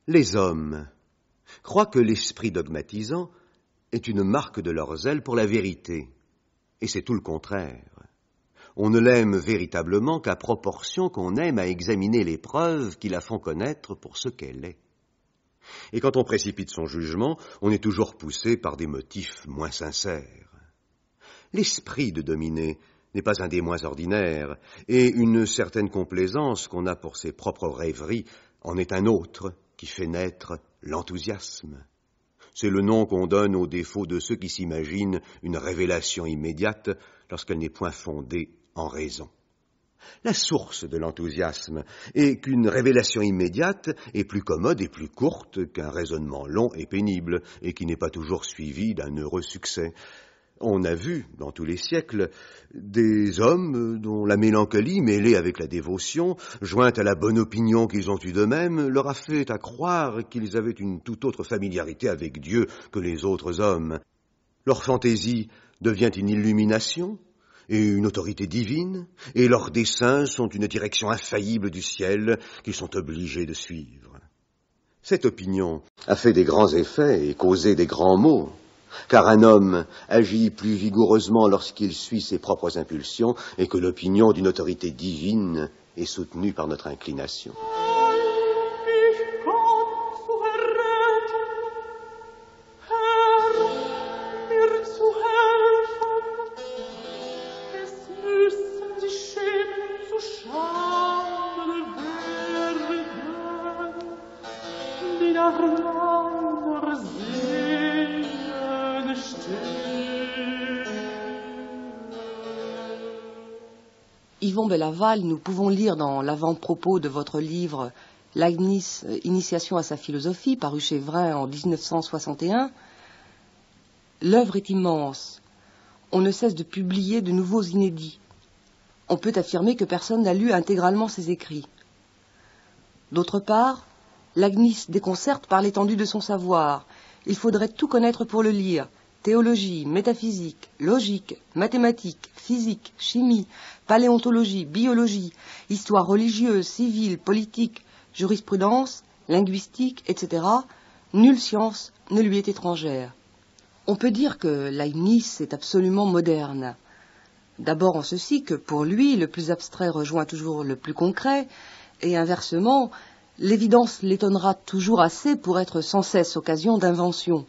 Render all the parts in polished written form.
Les hommes croient que l'esprit dogmatisant est une marque de leur zèle pour la vérité, et c'est tout le contraire. On ne l'aime véritablement qu'à proportion qu'on aime à examiner les preuves qui la font connaître pour ce qu'elle est. Et quand on précipite son jugement, on est toujours poussé par des motifs moins sincères. L'esprit de dominer n'est pas un des moins ordinaires, et une certaine complaisance qu'on a pour ses propres rêveries en est un autre qui fait naître l'enthousiasme. C'est le nom qu'on donne aux défauts de ceux qui s'imaginent une révélation immédiate lorsqu'elle n'est point fondée en raison. La source de l'enthousiasme est qu'une révélation immédiate est plus commode et plus courte qu'un raisonnement long et pénible, et qui n'est pas toujours suivi d'un heureux succès. On a vu, dans tous les siècles, des hommes dont la mélancolie, mêlée avec la dévotion, jointe à la bonne opinion qu'ils ont eue d'eux-mêmes, leur a fait à croire qu'ils avaient une toute autre familiarité avec Dieu que les autres hommes. Leur fantaisie devient une illumination et une autorité divine, et leurs desseins sont une direction infaillible du ciel qu'ils sont obligés de suivre. Cette opinion a fait des grands effets et causé des grands maux, car un homme agit plus vigoureusement lorsqu'il suit ses propres impulsions et que l'opinion d'une autorité divine est soutenue par notre inclination. Yvon Bellaval, nous pouvons lire dans l'avant-propos de votre livre « Leibniz, initiation à sa philosophie » paru chez Vrin en 1961 « L'œuvre est immense. On ne cesse de publier de nouveaux inédits. On peut affirmer que personne n'a lu intégralement ses écrits. D'autre part, Leibniz déconcerte par l'étendue de son savoir. Il faudrait tout connaître pour le lire. Théologie, métaphysique, logique, mathématiques, physique, chimie, paléontologie, biologie, histoire religieuse, civile, politique, jurisprudence, linguistique, etc. Nulle science ne lui est étrangère. On peut dire que Leibniz est absolument moderne. D'abord en ceci que pour lui, le plus abstrait rejoint toujours le plus concret, et inversement, l'évidence l'étonnera toujours assez pour être sans cesse occasion d'invention.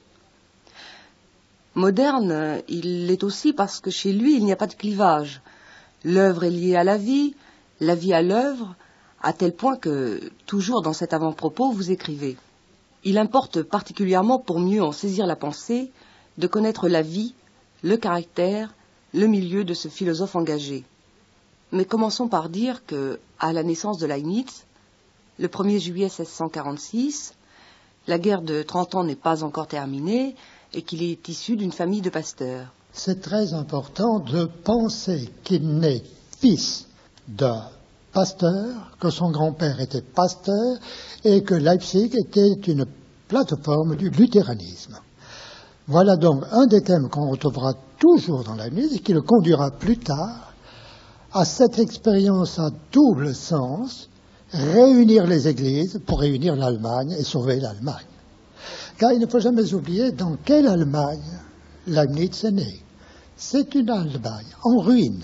Moderne, il l'est aussi parce que chez lui, il n'y a pas de clivage. L'œuvre est liée à la vie à l'œuvre, à tel point que, toujours dans cet avant-propos, vous écrivez « Il importe particulièrement, pour mieux en saisir la pensée, de connaître la vie, le caractère, le milieu de ce philosophe engagé. » Mais commençons par dire que, à la naissance de Leibniz, le 1er juillet 1646, la guerre de 30 ans n'est pas encore terminée, et qu'il est issu d'une famille de pasteurs. C'est très important de penser qu'il n'est fils d'un pasteur, que son grand-père était pasteur et que Leipzig était une plateforme du luthéranisme. Voilà donc un des thèmes qu'on retrouvera toujours dans Leibniz et qui le conduira plus tard à cette expérience à double sens, réunir les églises pour réunir l'Allemagne et sauver l'Allemagne. Car il ne faut jamais oublier dans quelle Allemagne Leibniz est né. C'est une Allemagne en ruine.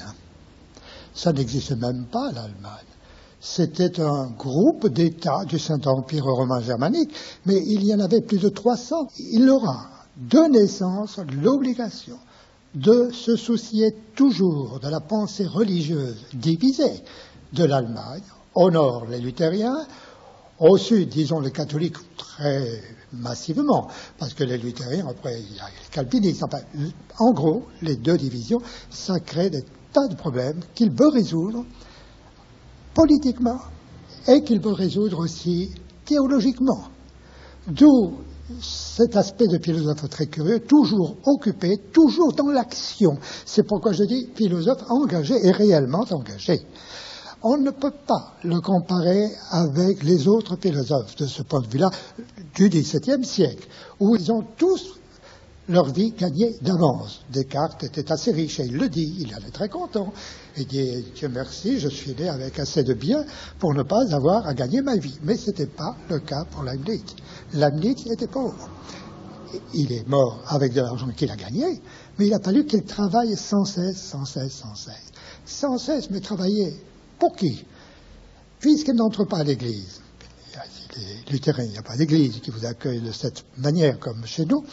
Ça n'existe même pas, l'Allemagne. C'était un groupe d'États du Saint-Empire romain germanique, mais il y en avait plus de 300. Il aura, de naissance, l'obligation de se soucier toujours de la pensée religieuse divisée de l'Allemagne. Au nord, les luthériens. Au sud, disons, les catholiques très massivement, parce que les luthériens, après, il y a les calvinistes. Enfin, en gros, les deux divisions, ça crée des tas de problèmes qu'il veut résoudre politiquement et qu'il veut résoudre aussi théologiquement. D'où cet aspect de philosophe très curieux, toujours occupé, toujours dans l'action. C'est pourquoi je dis philosophe engagé et réellement engagé. On ne peut pas le comparer avec les autres philosophes de ce point de vue-là du XVIIe siècle, où ils ont tous leur vie gagnée d'avance. Descartes était assez riche et il le dit, il en est très content. Il dit, Dieu merci, je suis né avec assez de biens pour ne pas avoir à gagner ma vie. Mais ce n'était pas le cas pour Leibniz. Leibniz était pauvre. Il est mort avec de l'argent qu'il a gagné, mais il a fallu qu'il travaille sans cesse, mais travailler pour qui? Puisqu'il n'entre pas à l'église. Les luthériens, il n'y a pas d'église qui vous accueille de cette manière comme chez nous,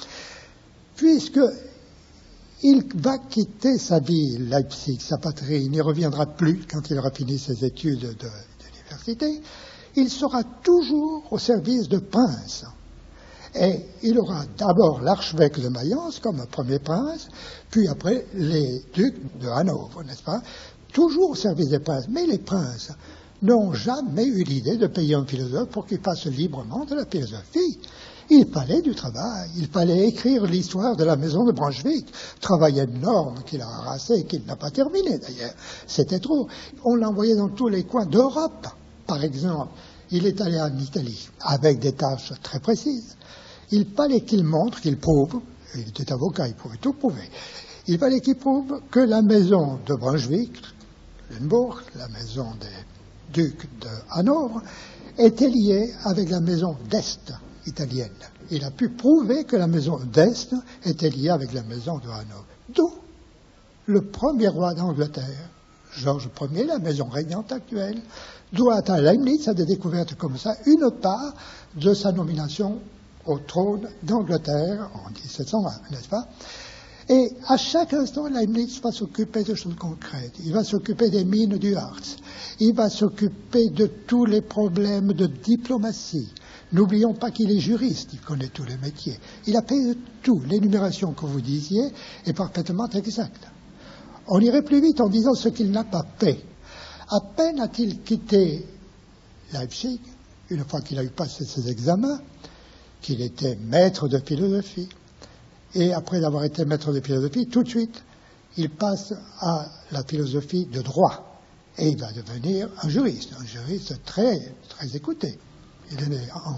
puisqu'il va quitter sa ville, Leipzig, sa patrie, il n'y reviendra plus quand il aura fini ses études d'université, il sera toujours au service de princes. Et il aura d'abord l'archevêque de Mayence comme un premier prince, puis après les ducs de Hanovre, n'est-ce pas? Toujours au service des princes. Mais les princes n'ont jamais eu l'idée de payer un philosophe pour qu'il fasse librement de la philosophie. Il fallait du travail, il fallait écrire l'histoire de la maison de Brunswick, travail énorme qu'il a harassé et qu'il n'a pas terminé d'ailleurs. C'était trop. On l'envoyait dans tous les coins d'Europe, par exemple. Il est allé en Italie avec des tâches très précises. Il fallait qu'il montre, qu'il prouve, il était avocat, il pouvait tout prouver, il fallait qu'il prouve que la maison de Brunswick, Lunebourg, la maison des ducs de Hanovre, était liée avec la maison d'Est italienne. Il a pu prouver que la maison d'Est était liée avec la maison de Hanovre. D'où le premier roi d'Angleterre, Georges Ier, la maison régnante actuelle, doit à Leibniz, à des découvertes comme ça, une part de sa nomination au trône d'Angleterre en 1701, n'est-ce pas? Et à chaque instant, Leibniz va s'occuper de choses concrètes. Il va s'occuper des mines du Harz. Il va s'occuper de tous les problèmes de diplomatie. N'oublions pas qu'il est juriste, il connaît tous les métiers. Il a fait tout. L'énumération que vous disiez est parfaitement exacte. On irait plus vite en disant ce qu'il n'a pas fait. À peine a-t-il quitté Leipzig, une fois qu'il a eu passé ses examens, qu'il était maître de philosophie. Et après avoir été maître de philosophie, tout de suite, il passe à la philosophie de droit. Et il va devenir un juriste très, très écouté. Il est né en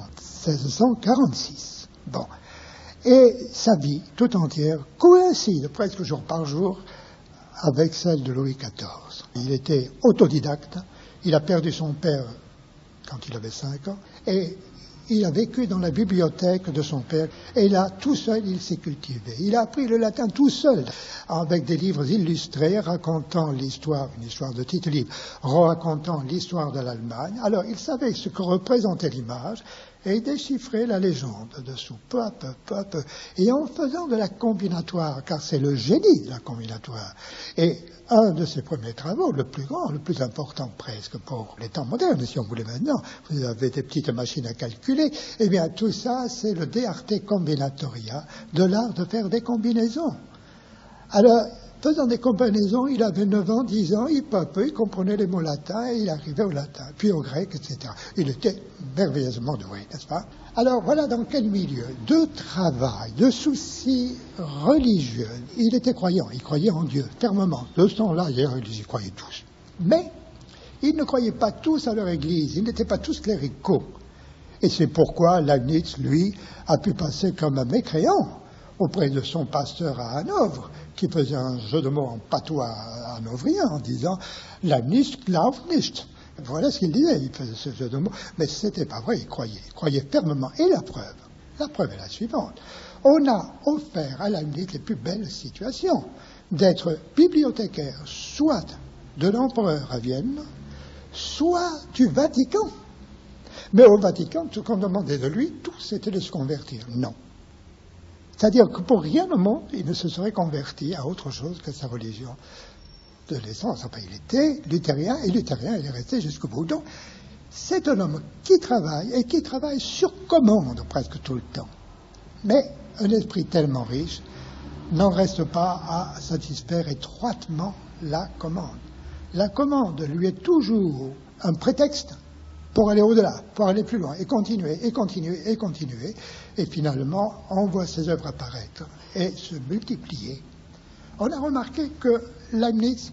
1646. Bon. Et sa vie tout entière coïncide presque jour par jour avec celle de Louis XIV. Il était autodidacte. Il a perdu son père quand il avait 5 ans. Et il a vécu dans la bibliothèque de son père, et là, tout seul, il s'est cultivé. Il a appris le latin tout seul, avec des livres illustrés racontant l'histoire, une histoire de Tite-Live, racontant l'histoire de l'Allemagne. Alors, il savait ce que représentait l'image, et il déchiffrait la légende dessous, peu à peu. Et en faisant de la combinatoire, car c'est le génie de la combinatoire, et un de ses premiers travaux, le plus grand, le plus important presque pour les temps modernes, si on voulait maintenant, vous avez des petites machines à calculer, eh bien tout ça c'est le De Arte Combinatoria, de l'art de faire des combinaisons. Alors, faisant des combinaisons, il avait 9 ans, 10 ans, peu à peu, il comprenait les mots latins et il arrivait au latin, puis au grec, etc. Il était merveilleusement doué, n'est-ce pas? Alors voilà dans quel milieu de travail, de soucis religieux. Il était croyant, il croyait en Dieu, fermement. De ce temps-là, ils y croyaient tous. Mais ils ne croyaient pas tous à leur église, ils n'étaient pas tous cléricaux. Et c'est pourquoi Leibniz, lui, a pu passer comme un mécréant auprès de son pasteur à Hanovre, qui faisait un jeu de mots en patois hanovrien en disant « Leibniz glaubt nicht ». Voilà ce qu'il disait, il faisait ce jeu de mots, mais ce n'était pas vrai, il croyait fermement. Et la preuve est la suivante. On a offert à Leibniz les plus belles situations, d'être bibliothécaire soit de l'empereur à Vienne, soit du Vatican. Mais au Vatican, ce qu'on demandait de lui, tout c'était de se convertir. Non. C'est-à-dire que pour rien au monde, il ne se serait converti à autre chose que sa religion de l'essence. Enfin, il était luthérien, et luthérien, il est resté jusqu'au bout. Donc, c'est un homme qui travaille, et qui travaille sur commande presque tout le temps. Mais un esprit tellement riche n'en reste pas à satisfaire étroitement la commande. La commande lui est toujours un prétexte pour aller au-delà, pour aller plus loin, et continuer, et finalement, on voit ses œuvres apparaître et se multiplier. On a remarqué que Leibniz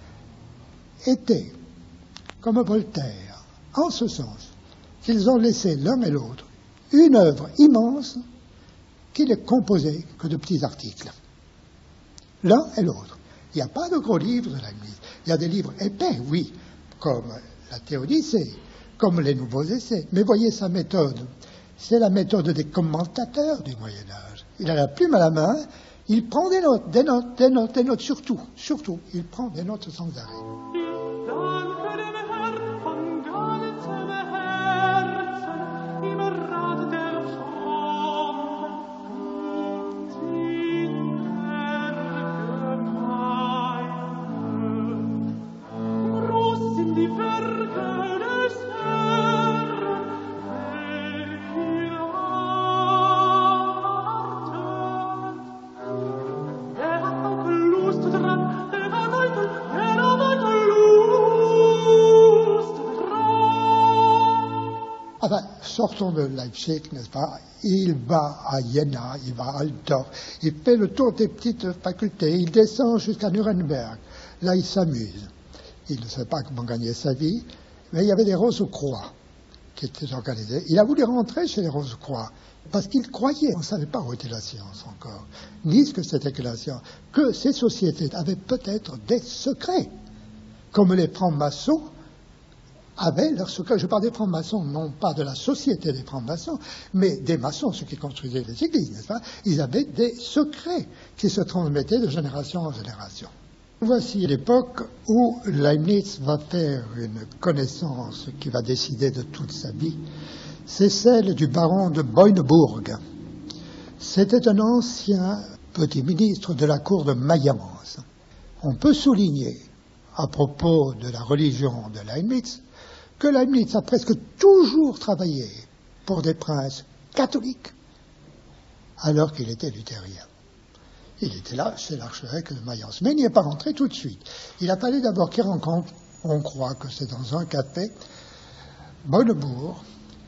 était comme Voltaire, en ce sens qu'ils ont laissé l'un et l'autre une œuvre immense qui n'est composé que de petits articles. L'un et l'autre. Il n'y a pas de gros livres de Leibniz. Il y a des livres épais, oui, comme la Théodicée, comme les Nouveaux Essais. Mais voyez sa méthode. C'est la méthode des commentateurs du Moyen-Âge. Il a la plume à la main, il prend des notes, surtout. Il prend des notes sans arrêt. Enfin, sortons de Leipzig, n'est-ce pas? Il va à Jena, il va à Altdorf, il fait le tour des petites facultés, il descend jusqu'à Nuremberg. Là, il s'amuse. Il ne sait pas comment gagner sa vie, mais il y avait des Rose-Croix qui étaient organisées. Il a voulu rentrer chez les Rose-Croix parce qu'il croyait, on ne savait pas où était la science encore, ni ce que c'était que la science, que ces sociétés avaient peut-être des secrets, comme les francs-maçons avaient leurs secrets. Je parle des francs-maçons, non pas de la société des francs-maçons, mais des maçons, ceux qui construisaient les églises, n'est-ce pas? Ils avaient des secrets qui se transmettaient de génération en génération. Voici l'époque où Leibniz va faire une connaissance qui va décider de toute sa vie. C'est celle du baron de Boyneburg. C'était un ancien petit ministre de la cour de Mayence. On peut souligner, à propos de la religion de Leibniz, que Leibniz a presque toujours travaillé pour des princes catholiques, alors qu'il était luthérien. Il était là chez l'archevêque de Mayence, mais il n'y est pas rentré tout de suite. Il a fallu d'abord qu'il rencontre, on croit que c'est dans un café, Boyneburg.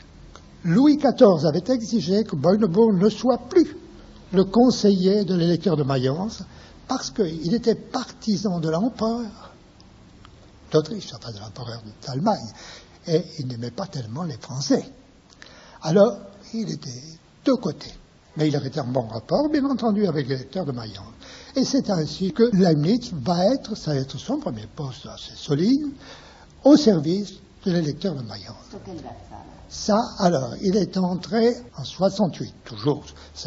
Louis XIV avait exigé que Boyneburg ne soit plus le conseiller de l'électeur de Mayence, parce qu'il était partisan de l'empereur d'Autriche, enfin de l'empereur d'Allemagne, et il n'aimait pas tellement les Français. Alors, il était de côté. Mais il avait un bon rapport, bien entendu, avec l'électeur de Mayence. Et c'est ainsi que Leibniz ça va être son premier poste assez solide, au service de l'électeur de Mayence. Ça, alors, il est entré en 68, toujours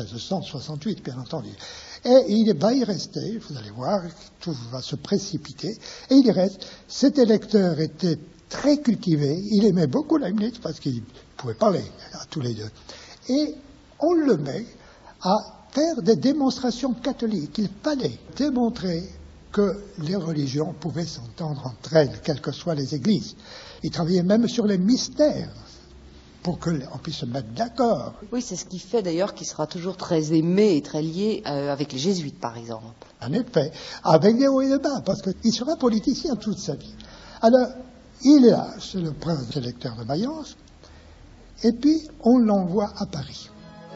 1668, bien entendu. Et il va y rester, vous allez voir, tout va se précipiter, et il y reste. Cet électeur était très cultivé, il aimait beaucoup Leibniz parce qu'il pouvait parler à tous les deux. Et on le met à faire des démonstrations catholiques. Il fallait démontrer que les religions pouvaient s'entendre entre elles, quelles que soient les églises. Il travaillait même sur les mystères, pour qu'on puisse se mettre d'accord. Oui, c'est ce qui fait d'ailleurs qu'il sera toujours très aimé et très lié avec les jésuites, par exemple. En effet, avec des hauts et des bas, parce qu'il sera politicien toute sa vie. Alors, il est là, c'est le prince électeur de Mayence, et puis on l'envoie à Paris.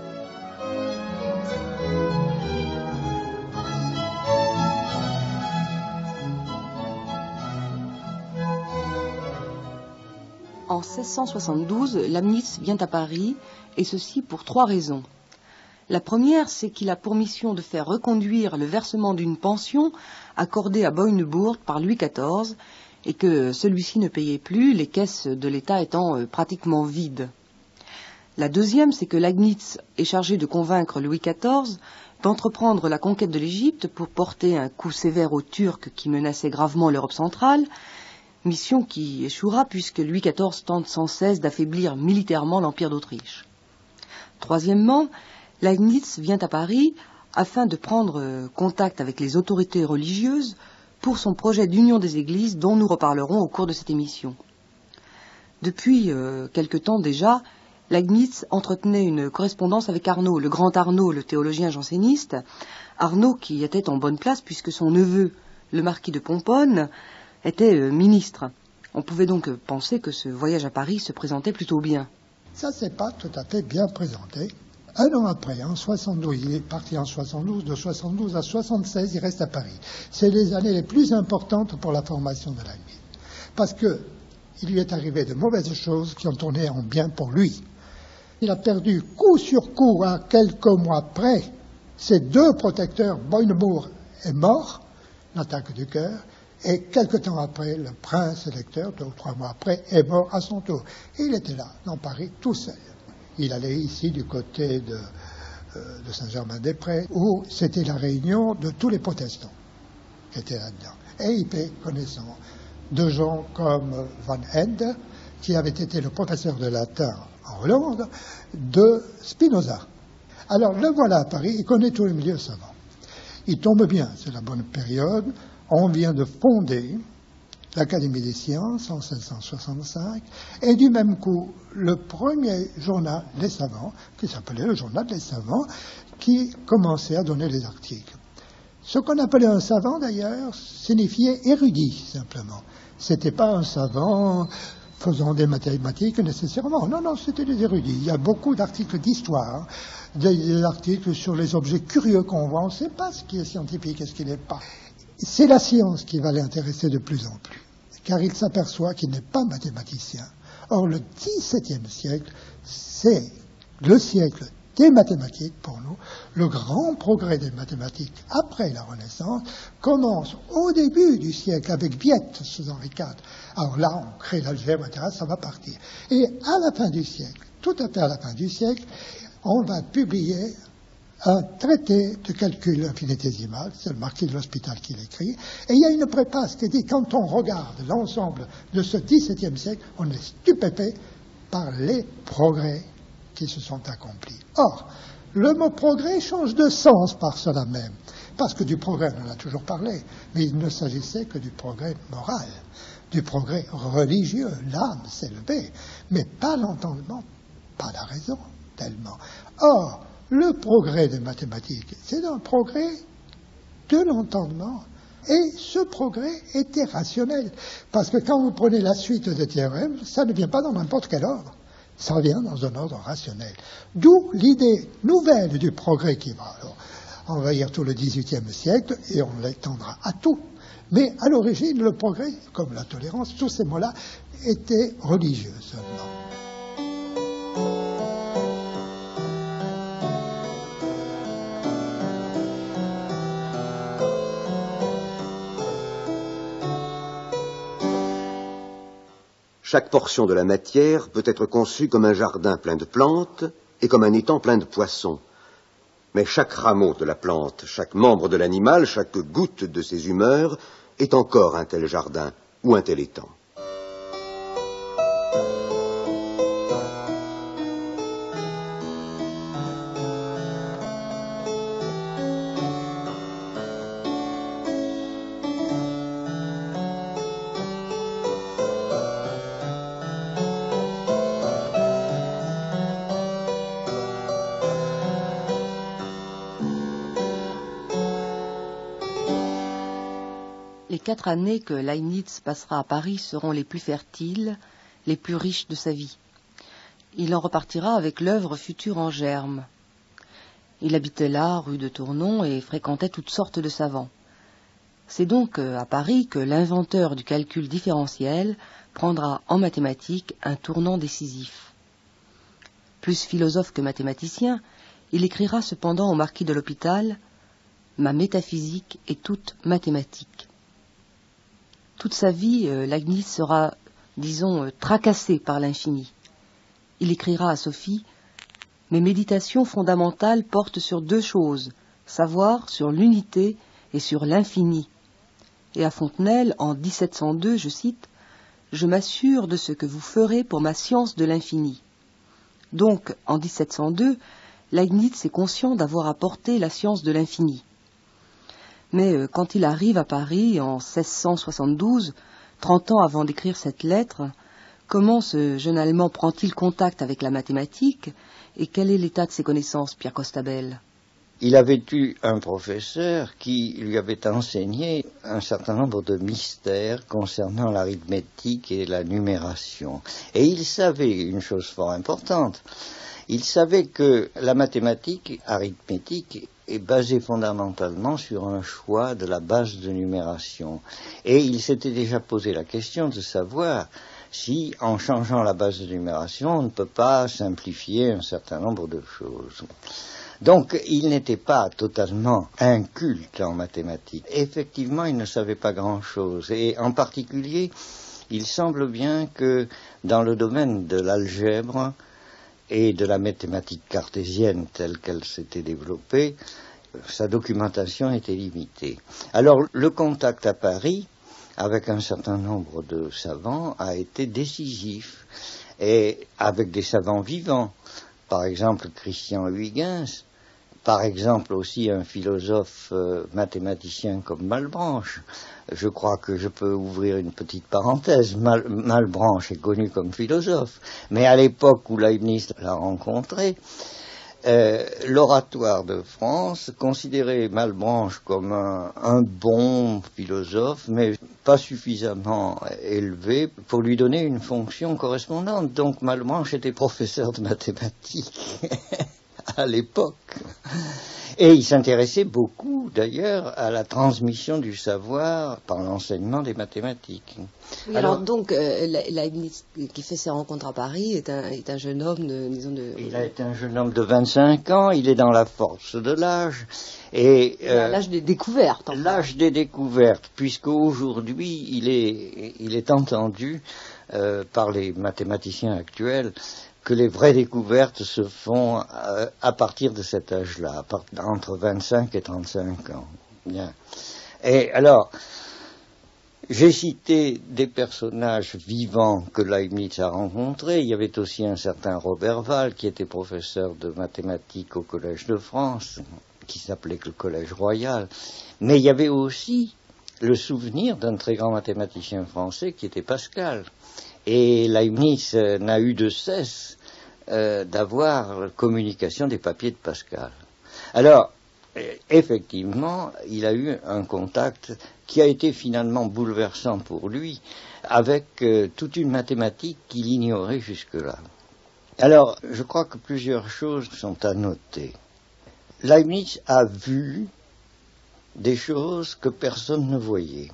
En 1672, Leibniz vient à Paris, et ceci pour 3 raisons. La première, c'est qu'il a pour mission de faire reconduire le versement d'une pension accordée à Boyneburg par Louis XIV, et que celui-ci ne payait plus, les caisses de l'État étant pratiquement vides. La deuxième, c'est que Leibniz est chargé de convaincre Louis XIV d'entreprendre la conquête de l'Égypte pour porter un coup sévère aux Turcs qui menaçaient gravement l'Europe centrale, mission qui échouera puisque Louis XIV tente sans cesse d'affaiblir militairement l'Empire d'Autriche. Troisièmement, Leibniz vient à Paris afin de prendre contact avec les autorités religieuses pour son projet d'union des églises dont nous reparlerons au cours de cette émission. Depuis quelque temps déjà, Leibniz entretenait une correspondance avec Arnaud, le grand Arnaud, le théologien janséniste, Arnaud qui était en bonne place puisque son neveu, le marquis de Pomponne, était ministre. On pouvait donc penser que ce voyage à Paris se présentait plutôt bien. Ça, c'est pas tout à fait bien présenté. Un an après, en 72, il est parti en 72, de 72 à 76, il reste à Paris. C'est les années les plus importantes pour la formation de Leibniz. Parce que il lui est arrivé de mauvaises choses qui ont tourné en bien pour lui. Il a perdu coup sur coup, à quelques mois près, ses deux protecteurs. Boinemour est mort, l'attaque du cœur, et quelque temps après, le prince électeur, 2 ou 3 mois après, est mort à son tour. Et il était là, dans Paris, tout seul. Il allait ici du côté de Saint-Germain-des-Prés, où c'était la réunion de tous les protestants qui étaient là-dedans. Et il fait connaissance de gens comme Van Ende, qui avait été le professeur de latin en Hollande, de Spinoza. Alors le voilà à Paris, il connaît tous les milieux savants. Il tombe bien, c'est la bonne période. On vient de fonder l'Académie des sciences en 1765, et du même coup, le premier journal des savants, qui s'appelait le Journal des savants, qui commençait à donner des articles. Ce qu'on appelait un savant, d'ailleurs, signifiait érudit, simplement. C'était pas un savant faisant des mathématiques nécessairement. Non, non, c'était des érudits. Il y a beaucoup d'articles d'histoire, des articles sur les objets curieux qu'on voit. On ne sait pas ce qui est scientifique et ce qui n'est pas. C'est la science qui va l'intéresser de plus en plus, car il s'aperçoit qu'il n'est pas mathématicien. Or, le XVIIe siècle, c'est le siècle des mathématiques pour nous. Le grand progrès des mathématiques après la Renaissance commence au début du siècle avec Biette sous Henri IV. Alors là, on crée l'algèbre, etc., ça va partir. Et à la fin du siècle, tout à fait à la fin du siècle, on va publier un traité de calcul infinitésimal, c'est le marquis de l'Hospital qui l'écrit, et il y a une préface qui dit, quand on regarde l'ensemble de ce XVIIe siècle, on est stupéfait par les progrès qui se sont accomplis. Or, le mot progrès change de sens par cela même, parce que du progrès, on en a toujours parlé, mais il ne s'agissait que du progrès moral, du progrès religieux, l'âme s'élevait, mais pas l'entendement, pas la raison, tellement. Or, le progrès des mathématiques, c'est un progrès de l'entendement. Et ce progrès était rationnel. Parce que quand vous prenez la suite des théorèmes, ça ne vient pas dans n'importe quel ordre. Ça vient dans un ordre rationnel. D'où l'idée nouvelle du progrès qui va alors envahir tout le XVIIIe siècle et on l'étendra à tout. Mais à l'origine, le progrès, comme la tolérance, tous ces mots-là, étaient religieux seulement. Chaque portion de la matière peut être conçue comme un jardin plein de plantes et comme un étang plein de poissons. Mais chaque rameau de la plante, chaque membre de l'animal, chaque goutte de ses humeurs est encore un tel jardin ou un tel étang. Les 4 années que Leibniz passera à Paris seront les plus fertiles, les plus riches de sa vie. Il en repartira avec l'œuvre future en germe. Il habitait là, rue de Tournon, et fréquentait toutes sortes de savants. C'est donc à Paris que l'inventeur du calcul différentiel prendra en mathématiques un tournant décisif. Plus philosophe que mathématicien, il écrira cependant au marquis de l'Hôpital « Ma métaphysique est toute mathématique ». Toute sa vie, Leibniz sera, disons, tracassé par l'infini. Il écrira à Sophie « Mes méditations fondamentales portent sur 2 choses, savoir sur l'unité et sur l'infini. » Et à Fontenelle, en 1702, je cite « Je m'assure de ce que vous ferez pour ma science de l'infini. » Donc, en 1702, Leibniz est conscient d'avoir apporté la science de l'infini. Mais quand il arrive à Paris en 1672, 30 ans avant d'écrire cette lettre, comment ce jeune Allemand prend-il contact avec la mathématique et quel est l'état de ses connaissances, Pierre Costabel ? Il avait eu un professeur qui lui avait enseigné un certain nombre de mystères concernant l'arithmétique et la numération. Et il savait une chose fort importante. Il savait que la mathématique arithmétique est basée fondamentalement sur un choix de la base de numération. Et il s'était déjà posé la question de savoir si, en changeant la base de numération, on ne peut pas simplifier un certain nombre de choses. Donc, il n'était pas totalement inculte en mathématiques. Effectivement, il ne savait pas grand-chose. Et en particulier, il semble bien que dans le domaine de l'algèbre et de la mathématique cartésienne telle qu'elle s'était développée, sa documentation était limitée. Alors, le contact à Paris avec un certain nombre de savants a été décisif, et avec des savants vivants, par exemple Christian Huygens, par exemple aussi un philosophe mathématicien comme Malebranche. Je crois que je peux ouvrir une petite parenthèse. Malebranche est connu comme philosophe, mais à l'époque où Leibniz l'a rencontré, l'Oratoire de France considérait Malebranche comme un bon philosophe, mais pas suffisamment élevé pour lui donner une fonction correspondante. Donc Malebranche était professeur de mathématiques à l'époque. Et il s'intéressait beaucoup, d'ailleurs, à la transmission du savoir par l'enseignement des mathématiques. Oui, alors donc, Leibniz, qui fait ses rencontres à Paris, est un jeune homme Il a été un jeune homme de 25 ans, il est dans la force de l'âge. Et l'âge des découvertes. Enfin. L'âge des découvertes, puisque aujourd'hui, il est entendu par les mathématiciens actuels que les vraies découvertes se font à partir de cet âge-là, entre 25 et 35 ans. Bien. Et alors, j'ai cité des personnages vivants que Leibniz a rencontrés. Il y avait aussi un certain Robert Val, qui était professeur de mathématiques au Collège de France, qui s'appelait le Collège Royal. Mais il y avait aussi le souvenir d'un très grand mathématicien français qui était Pascal. Et Leibniz n'a eu de cesse d'avoir communication des papiers de Pascal. Alors, effectivement, il a eu un contact qui a été finalement bouleversant pour lui, avec toute une mathématique qu'il ignorait jusque-là. Alors, je crois que plusieurs choses sont à noter. Leibniz a vu des choses que personne ne voyait.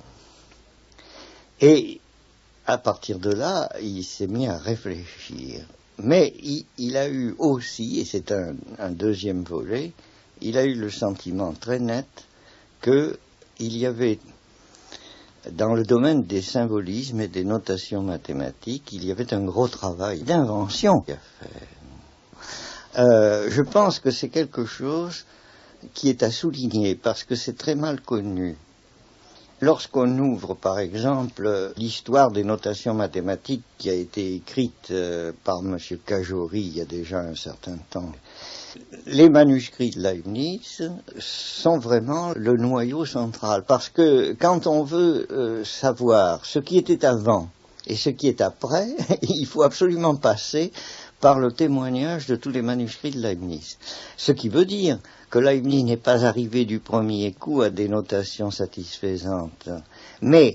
Et à partir de là, il s'est mis à réfléchir. Mais il a eu aussi, et c'est un deuxième volet, il a eu le sentiment très net qu'il y avait, dans le domaine des symbolismes et des notations mathématiques, il y avait un gros travail d'invention à faire. Je pense que c'est quelque chose qui est à souligner, parce que c'est très mal connu. Lorsqu'on ouvre, par exemple, l'histoire des notations mathématiques qui a été écrite par M. Cajori il y a déjà un certain temps, les manuscrits de Leibniz sont vraiment le noyau central. Parce que quand on veut savoir ce qui était avant et ce qui est après, il faut absolument passer par le témoignage de tous les manuscrits de Leibniz. Ce qui veut dire que Leibniz n'est pas arrivé du premier coup à des notations satisfaisantes. Mais,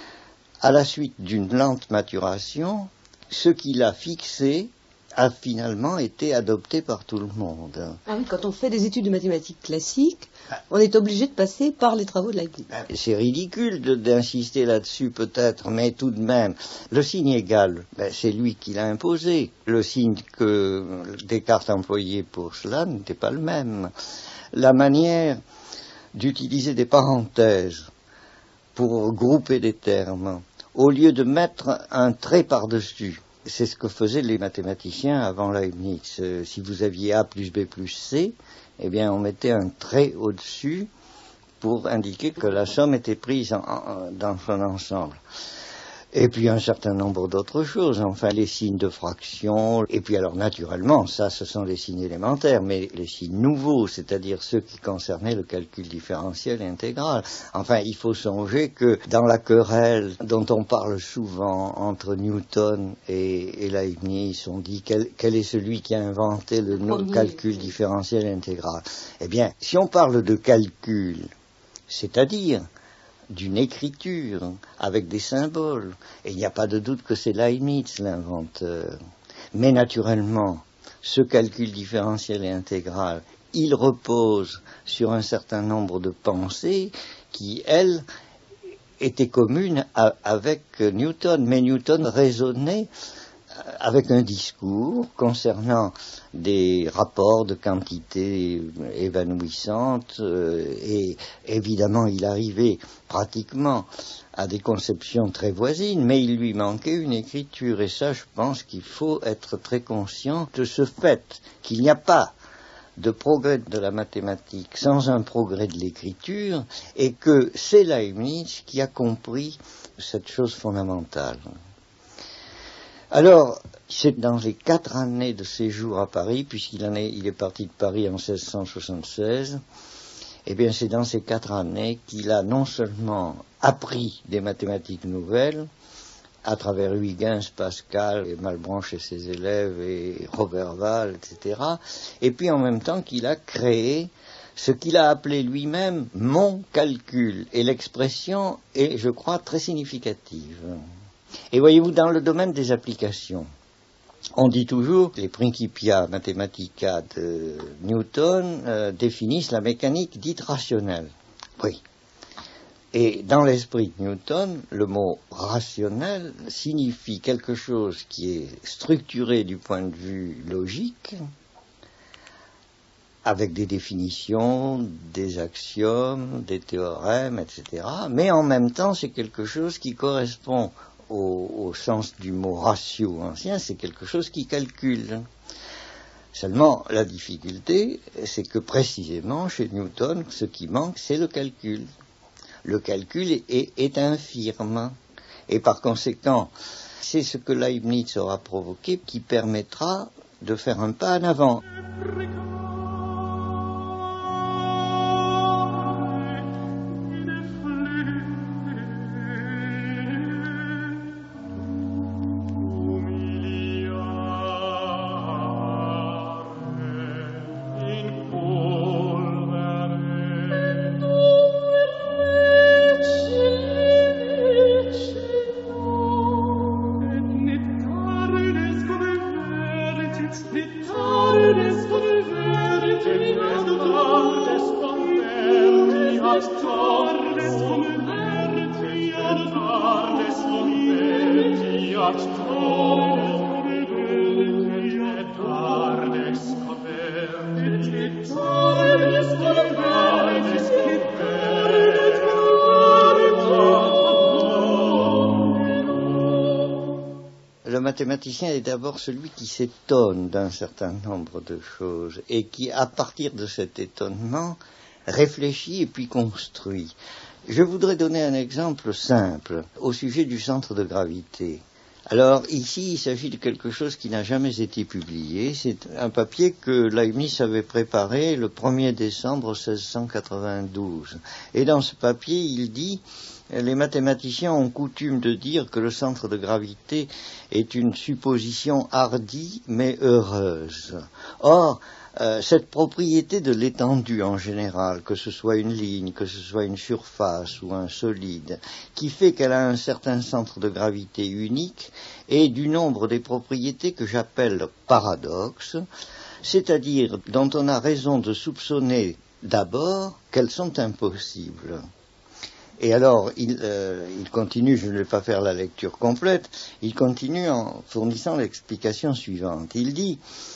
à la suite d'une lente maturation, ce qu'il a fixé a finalement été adopté par tout le monde. Ah oui, quand on fait des études de mathématiques classiques, on est obligé de passer par les travaux de Leibniz. C'est ridicule d'insister là-dessus peut-être, mais tout de même, le signe égal, c'est lui qui l'a imposé. Le signe que Descartes employait pour cela n'était pas le même. La manière d'utiliser des parenthèses pour grouper des termes, au lieu de mettre un trait par-dessus, c'est ce que faisaient les mathématiciens avant Leibniz. Si vous aviez A plus B plus C, eh bien on mettait un trait au-dessus pour indiquer que la somme était prise dans son ensemble. Et puis un certain nombre d'autres choses, enfin les signes de fraction, et puis alors naturellement, ça ce sont les signes élémentaires, mais les signes nouveaux, c'est-à-dire ceux qui concernaient le calcul différentiel et intégral. Enfin, il faut songer que dans la querelle dont on parle souvent entre Newton et Leibniz, on dit quel est celui qui a inventé le calcul différentiel et intégral. Eh bien, si on parle de calcul, c'est-à-dire d'une écriture avec des symboles. Et il n'y a pas de doute que c'est Leibniz l'inventeur. Mais naturellement, ce calcul différentiel et intégral, il repose sur un certain nombre de pensées qui, elles, était commune avec Newton, mais Newton raisonnait avec un discours concernant des rapports de quantité évanouissantes et évidemment il arrivait pratiquement à des conceptions très voisines, mais il lui manquait une écriture et ça je pense qu'il faut être très conscient de ce fait qu'il n'y a pas de progrès de la mathématique sans un progrès de l'écriture et que c'est Leibniz qui a compris cette chose fondamentale. Alors, c'est dans les 4 années de séjour à Paris, puisqu'il est parti de Paris en 1676, eh bien c'est dans ces 4 années qu'il a non seulement appris des mathématiques nouvelles, à travers Huygens, Pascal, et Malebranche et ses élèves, et Roberval, etc., et puis en même temps qu'il a créé ce qu'il a appelé lui-même « mon calcul », et l'expression est, je crois, très significative. Et voyez-vous, dans le domaine des applications, on dit toujours que les Principia Mathematica de Newton définissent la mécanique dite rationnelle. Oui. Et dans l'esprit de Newton, le mot rationnel signifie quelque chose qui est structuré du point de vue logique, avec des définitions, des axiomes, des théorèmes, etc. Mais en même temps, c'est quelque chose qui correspond au sens du mot ratio ancien, c'est quelque chose qui calcule. Seulement, la difficulté, c'est que précisément, chez Newton, ce qui manque, c'est le calcul. Le calcul est infirme. Et par conséquent, c'est ce que Leibniz aura provoqué qui permettra de faire un pas en avant. Le mathématicien est d'abord celui qui s'étonne d'un certain nombre de choses et qui, à partir de cet étonnement, réfléchit et puis construit. Je voudrais donner un exemple simple au sujet du centre de gravité. Alors ici, il s'agit de quelque chose qui n'a jamais été publié. C'est un papier que Leibniz avait préparé le 1er décembre 1692. Et dans ce papier, il dit: les mathématiciens ont coutume de dire que le centre de gravité est une supposition hardie mais heureuse. Or, cette propriété de l'étendue en général, que ce soit une ligne, que ce soit une surface ou un solide, qui fait qu'elle a un certain centre de gravité unique, est du nombre des propriétés que j'appelle paradoxes, c'est-à-dire dont on a raison de soupçonner d'abord qu'elles sont impossibles. Et alors, il continue, je ne vais pas faire la lecture complète, il continue en fournissant l'explication suivante. Il dit: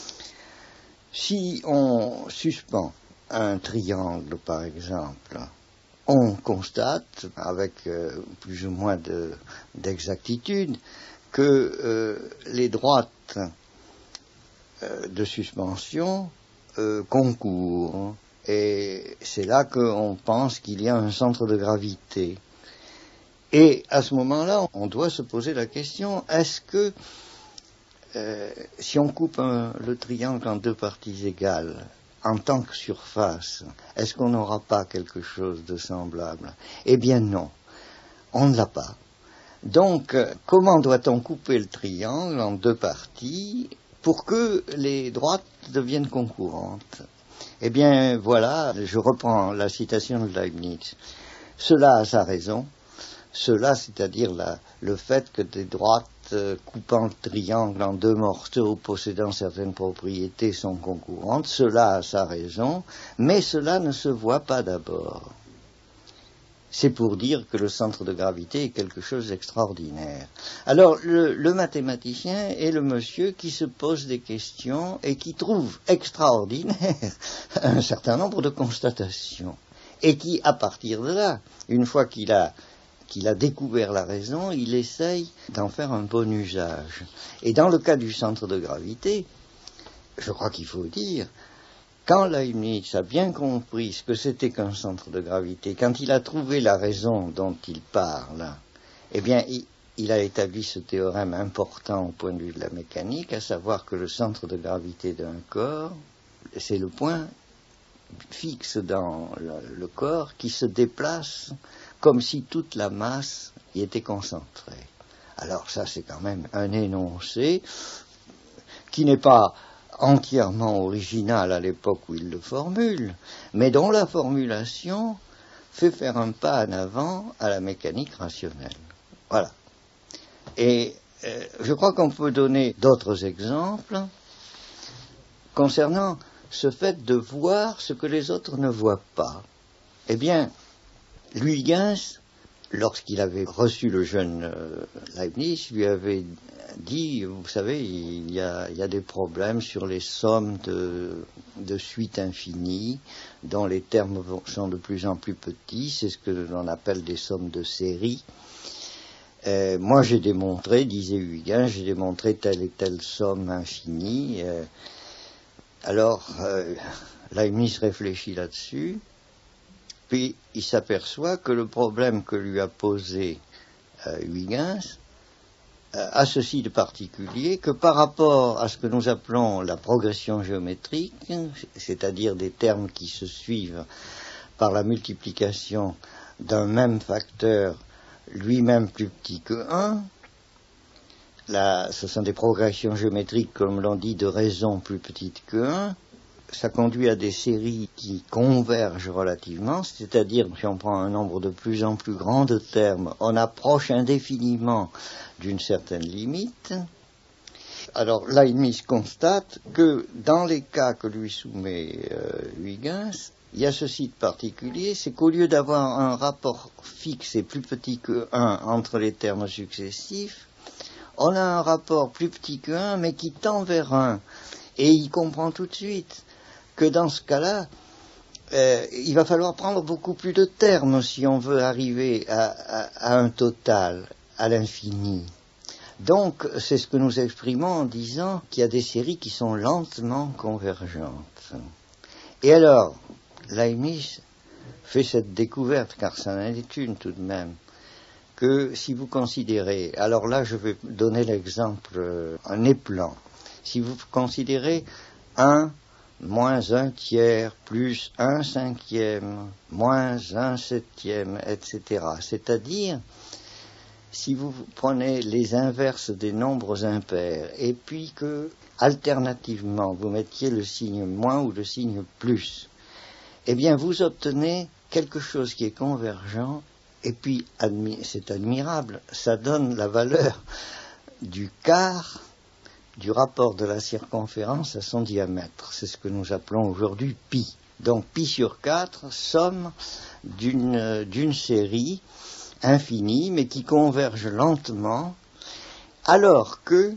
si on suspend un triangle, par exemple, on constate, avec plus ou moins d'exactitude, que les droites de suspension concourent. Et c'est là qu'on pense qu'il y a un centre de gravité. Et à ce moment-là, on doit se poser la question, est-ce que si on coupe le triangle en 2 parties égales, en tant que surface, est-ce qu'on n'aura pas quelque chose de semblable? Eh bien non, on ne l'a pas. Donc, comment doit-on couper le triangle en 2 parties pour que les droites deviennent concurrentes? Eh bien, voilà, je reprends la citation de Leibniz. Cela a sa raison. Cela, c'est-à-dire le fait que des droites coupant le triangle en 2 morceaux possédant certaines propriétés sont concurrentes, cela a sa raison, mais cela ne se voit pas d'abord. c'est pour dire que le centre de gravité est quelque chose d'extraordinaire. Alors, le mathématicien est le monsieur qui se pose des questions et qui trouve extraordinaire un certain nombre de constatations. Et qui, à partir de là, une fois qu'il a découvert la raison, il essaye d'en faire un bon usage. Et dans le cas du centre de gravité, je crois qu'il faut dire, quand Leibniz a bien compris ce que c'était qu'un centre de gravité, quand il a trouvé la raison dont il parle, eh bien, il a établi ce théorème important au point de vue de la mécanique, à savoir que le centre de gravité d'un corps, c'est le point fixe dans le corps qui se déplace comme si toute la masse y était concentrée. Alors ça, c'est quand même un énoncé qui n'est pas entièrement original à l'époque où il le formule, mais dont la formulation fait faire un pas en avant à la mécanique rationnelle. Voilà. Et je crois qu'on peut donner d'autres exemples concernant ce fait de voir ce que les autres ne voient pas. Eh bien, Huygens, lorsqu'il avait reçu le jeune Leibniz, lui avait dit, vous savez, il y a des problèmes sur les sommes de suites infinies, dont les termes sont de plus en plus petits, c'est ce que l'on appelle des sommes de série. Moi j'ai démontré, disait Huygens, j'ai démontré telle et telle somme infinie. Alors, Leibniz réfléchit là-dessus, puis il s'aperçoit que le problème que lui a posé Huygens a ceci de particulier que par rapport à ce que nous appelons la progression géométrique, c'est-à-dire des termes qui se suivent par la multiplication d'un même facteur lui-même plus petit que 1, ce sont des progressions géométriques, comme l'on dit, de raison plus petite que 1. Ça conduit à des séries qui convergent relativement, c'est-à-dire, si on prend un nombre de plus en plus grand de termes, on approche indéfiniment d'une certaine limite. Alors, Leibniz constate que, dans les cas que lui soumet Huygens, il y a ceci de particulier, c'est qu'au lieu d'avoir un rapport fixe et plus petit que 1 entre les termes successifs, on a un rapport plus petit que 1, mais qui tend vers 1. Et il comprend tout de suite que dans ce cas-là, il va falloir prendre beaucoup plus de termes si on veut arriver à un total, à l'infini. Donc, c'est ce que nous exprimons en disant qu'il y a des séries qui sont lentement convergentes. Et alors, Leibniz fait cette découverte, car ça en est une tout de même, que si vous considérez, alors là je vais donner l'exemple, un éplan, si vous considérez 1 moins 1 tiers plus 1 cinquième moins 1 septième, etc. C'est-à-dire, si vous prenez les inverses des nombres impairs et puis que, alternativement, vous mettiez le signe moins ou le signe plus, eh bien vous obtenez quelque chose qui est convergent. Et puis, c'est admirable, ça donne la valeur du quart du rapport de la circonférence à son diamètre. C'est ce que nous appelons aujourd'hui pi. Donc, pi sur 4, somme d'une série infinie, mais qui converge lentement, alors que,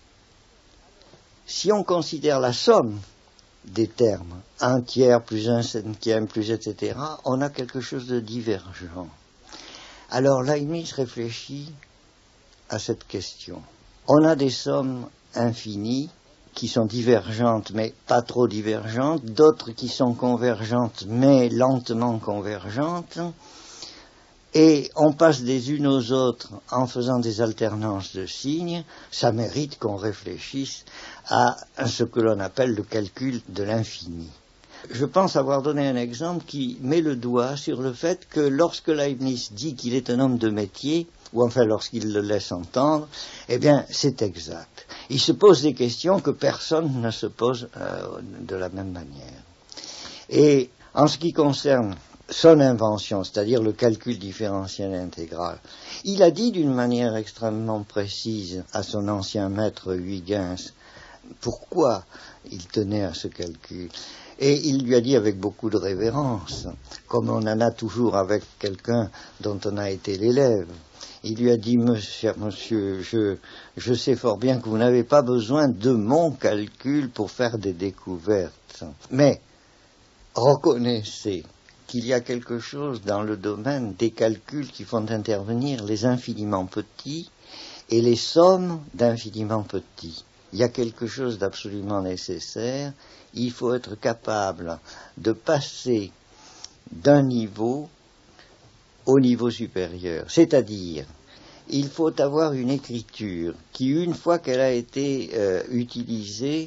si on considère la somme des termes, 1 tiers plus 1 cinquième plus etc., on a quelque chose de divergent. Alors Leibniz réfléchit à cette question. On a des sommes infinies qui sont divergentes, mais pas trop divergentes, d'autres qui sont convergentes, mais lentement convergentes, et on passe des unes aux autres en faisant des alternances de signes. Ça mérite qu'on réfléchisse à ce que l'on appelle le calcul de l'infini. Je pense avoir donné un exemple qui met le doigt sur le fait que lorsque Leibniz dit qu'il est un homme de métier, ou enfin lorsqu'il le laisse entendre, eh bien c'est exact. Il se pose des questions que personne ne se pose de la même manière. Et en ce qui concerne son invention, c'est-à-dire le calcul différentiel intégral, il a dit d'une manière extrêmement précise à son ancien maître Huygens, pourquoi il tenait à ce calcul. Et il lui a dit avec beaucoup de révérence, comme on en a toujours avec quelqu'un dont on a été l'élève. Il lui a dit, cher monsieur, je sais fort bien que vous n'avez pas besoin de mon calcul pour faire des découvertes. Mais reconnaissez qu'il y a quelque chose dans le domaine des calculs qui font intervenir les infiniment petits et les sommes d'infiniment petits. Il y a quelque chose d'absolument nécessaire. Il faut être capable de passer d'un niveau au niveau supérieur. C'est-à-dire, il faut avoir une écriture qui, une fois qu'elle a été utilisée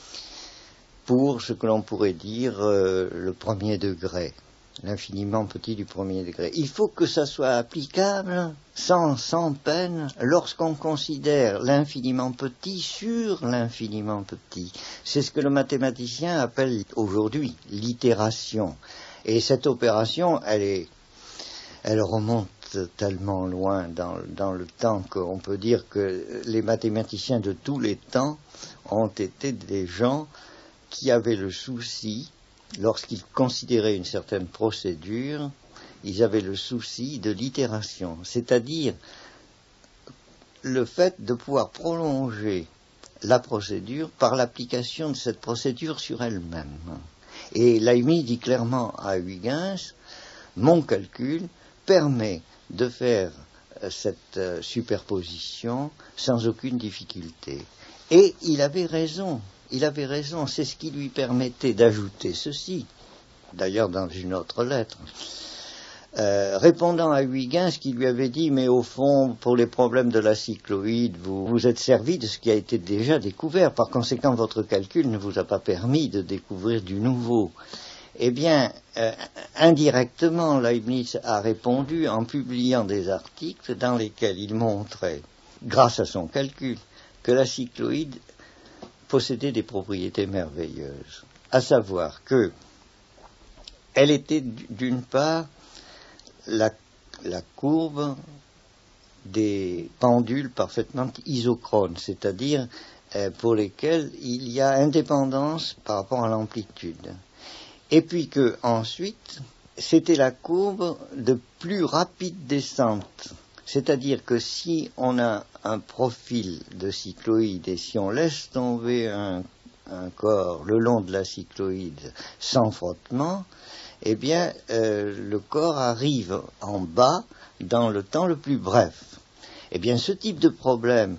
pour ce que l'on pourrait dire le premier degré, l'infiniment petit du premier degré, il faut que ça soit applicable sans peine lorsqu'on considère l'infiniment petit sur l'infiniment petit. C'est ce que le mathématicien appelle aujourd'hui l'itération. Et cette opération, elle remonte tellement loin dans le temps qu'on peut dire que les mathématiciens de tous les temps ont été des gens qui avaient le souci, lorsqu'ils considéraient une certaine procédure, ils avaient le souci de l'itération, c'est-à-dire le fait de pouvoir prolonger la procédure par l'application de cette procédure sur elle-même. Et Leibniz dit clairement à Huygens, mon calcul permet de faire cette superposition sans aucune difficulté. Et il avait raison, c'est ce qui lui permettait d'ajouter ceci, d'ailleurs dans une autre lettre. Répondant à Huygens qui lui avait dit, mais au fond, pour les problèmes de la cycloïde, vous êtes servi de ce qui a été déjà découvert, par conséquent votre calcul ne vous a pas permis de découvrir du nouveau. Eh bien, indirectement, Leibniz a répondu en publiant des articles dans lesquels il montrait, grâce à son calcul, que la cycloïde possédait des propriétés merveilleuses, à savoir que elle était d'une part la courbe des pendules parfaitement isochrones, c'est-à-dire pour lesquels il y a indépendance par rapport à l'amplitude. Et puis que ensuite, c'était la courbe de plus rapide descente. C'est-à-dire que si on a un profil de cycloïde et si on laisse tomber un corps le long de la cycloïde sans frottement, eh bien, le corps arrive en bas dans le temps le plus bref. Eh bien, ce type de problème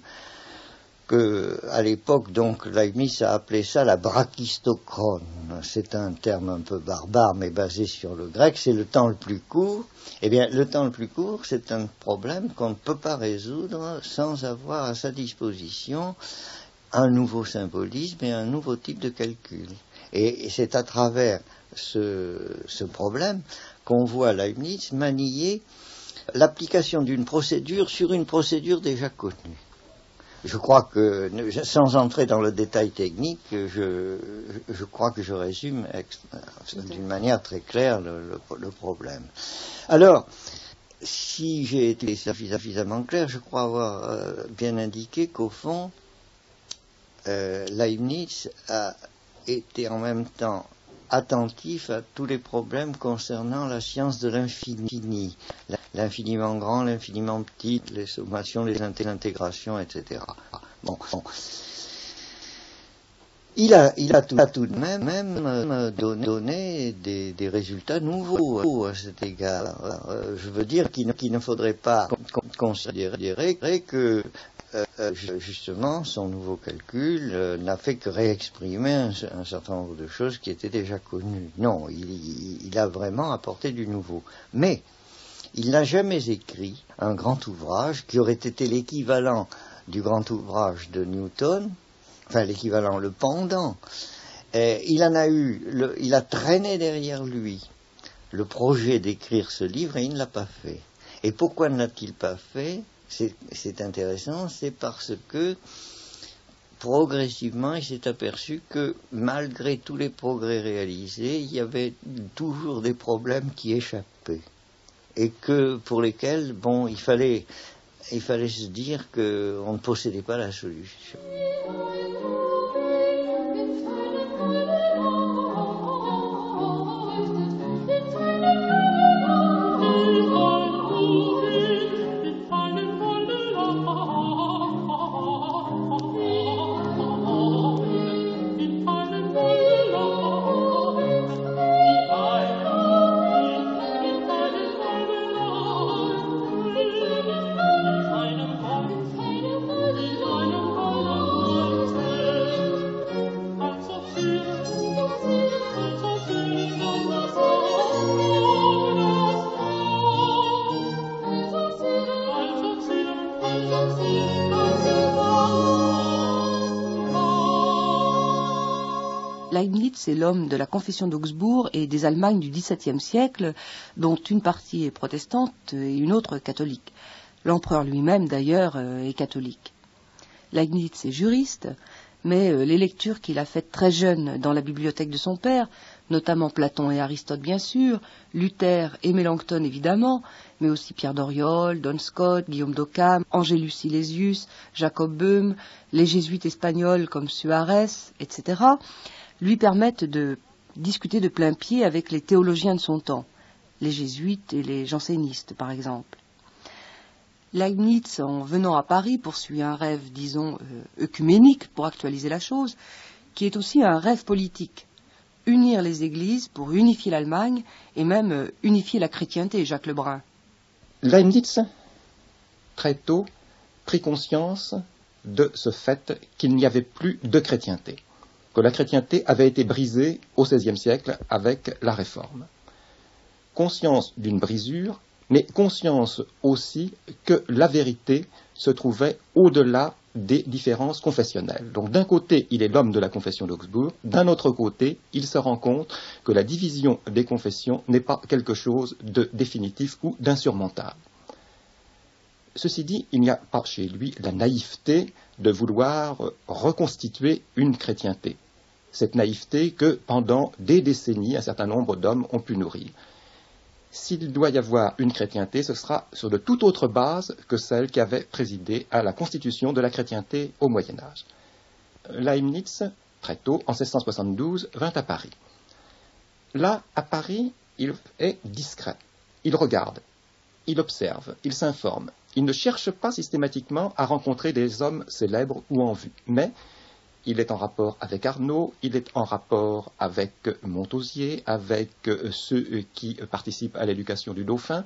à l'époque, donc, Leibniz a appelé ça la brachistochrone. C'est un terme un peu barbare, mais basé sur le grec, c'est le temps le plus court. Eh bien, le temps le plus court, c'est un problème qu'on ne peut pas résoudre sans avoir à sa disposition un nouveau symbolisme et un nouveau type de calcul. Et c'est à travers ce problème qu'on voit Leibniz manier l'application d'une procédure sur une procédure déjà connue. Je crois que, sans entrer dans le détail technique, je crois que je résume d'une manière très claire le problème. Alors, si j'ai été suffisamment clair, je crois avoir bien indiqué qu'au fond, Leibniz a été en même temps attentif à tous les problèmes concernant la science de l'infini, l'infiniment grand, l'infiniment petit, les sommations, les intégrations, etc. Bon. Il a tout de même donné des résultats nouveaux à cet égard. Je veux dire qu'il ne faudrait pas considérer que justement, son nouveau calcul n'a fait que réexprimer un certain nombre de choses qui étaient déjà connues. Non, il a vraiment apporté du nouveau. Mais il n'a jamais écrit un grand ouvrage qui aurait été l'équivalent du grand ouvrage de Newton, enfin l'équivalent, le pendant. Il a traîné derrière lui le projet d'écrire ce livre et il ne l'a pas fait. Et pourquoi ne l'a-t-il pas fait ? C'est intéressant, c'est parce que progressivement il s'est aperçu que malgré tous les progrès réalisés, il y avait toujours des problèmes qui échappaient et que pour lesquels, bon, il fallait se dire qu'on ne possédait pas la solution. Leibniz est l'homme de la Confession d'Augsbourg et des Allemagnes du XVIIe siècle, dont une partie est protestante et une autre catholique. L'empereur lui-même, d'ailleurs, est catholique. Leibniz est juriste, mais les lectures qu'il a faites très jeune dans la bibliothèque de son père, notamment Platon et Aristote bien sûr, Luther et Mélenchon évidemment, mais aussi Pierre Doriol, Don Scott, Guillaume d'Occam, Angelus Silesius, Jacob Böhm, les jésuites espagnols comme Suarez, etc., lui permettent de discuter de plein pied avec les théologiens de son temps, les jésuites et les jansénistes par exemple. Leibniz, en venant à Paris, poursuit un rêve, disons, œcuménique pour actualiser la chose, qui est aussi un rêve politique. Unir les églises pour unifier l'Allemagne et même unifier la chrétienté, Jacques Lebrun. Leibniz, très tôt, prit conscience de ce fait qu'il n'y avait plus de chrétienté, que la chrétienté avait été brisée au XVIe siècle avec la Réforme. Conscience d'une brisure, mais conscience aussi que la vérité se trouvait au-delà des différences confessionnelles. Donc d'un côté, il est l'homme de la confession d'Augsbourg, d'un autre côté, il se rend compte que la division des confessions n'est pas quelque chose de définitif ou d'insurmontable. Ceci dit, il n'y a pas chez lui la naïveté de vouloir reconstituer une chrétienté. Cette naïveté que pendant des décennies, un certain nombre d'hommes ont pu nourrir. S'il doit y avoir une chrétienté, ce sera sur de toute autre base que celle qui avait présidé à la constitution de la chrétienté au Moyen-Âge. Leibniz, très tôt, en 1672, vint à Paris. Là, à Paris, il est discret. Il regarde, il observe, il s'informe. Il ne cherche pas systématiquement à rencontrer des hommes célèbres ou en vue, mais il est en rapport avec Arnaud, il est en rapport avec Montausier, avec ceux qui participent à l'éducation du Dauphin.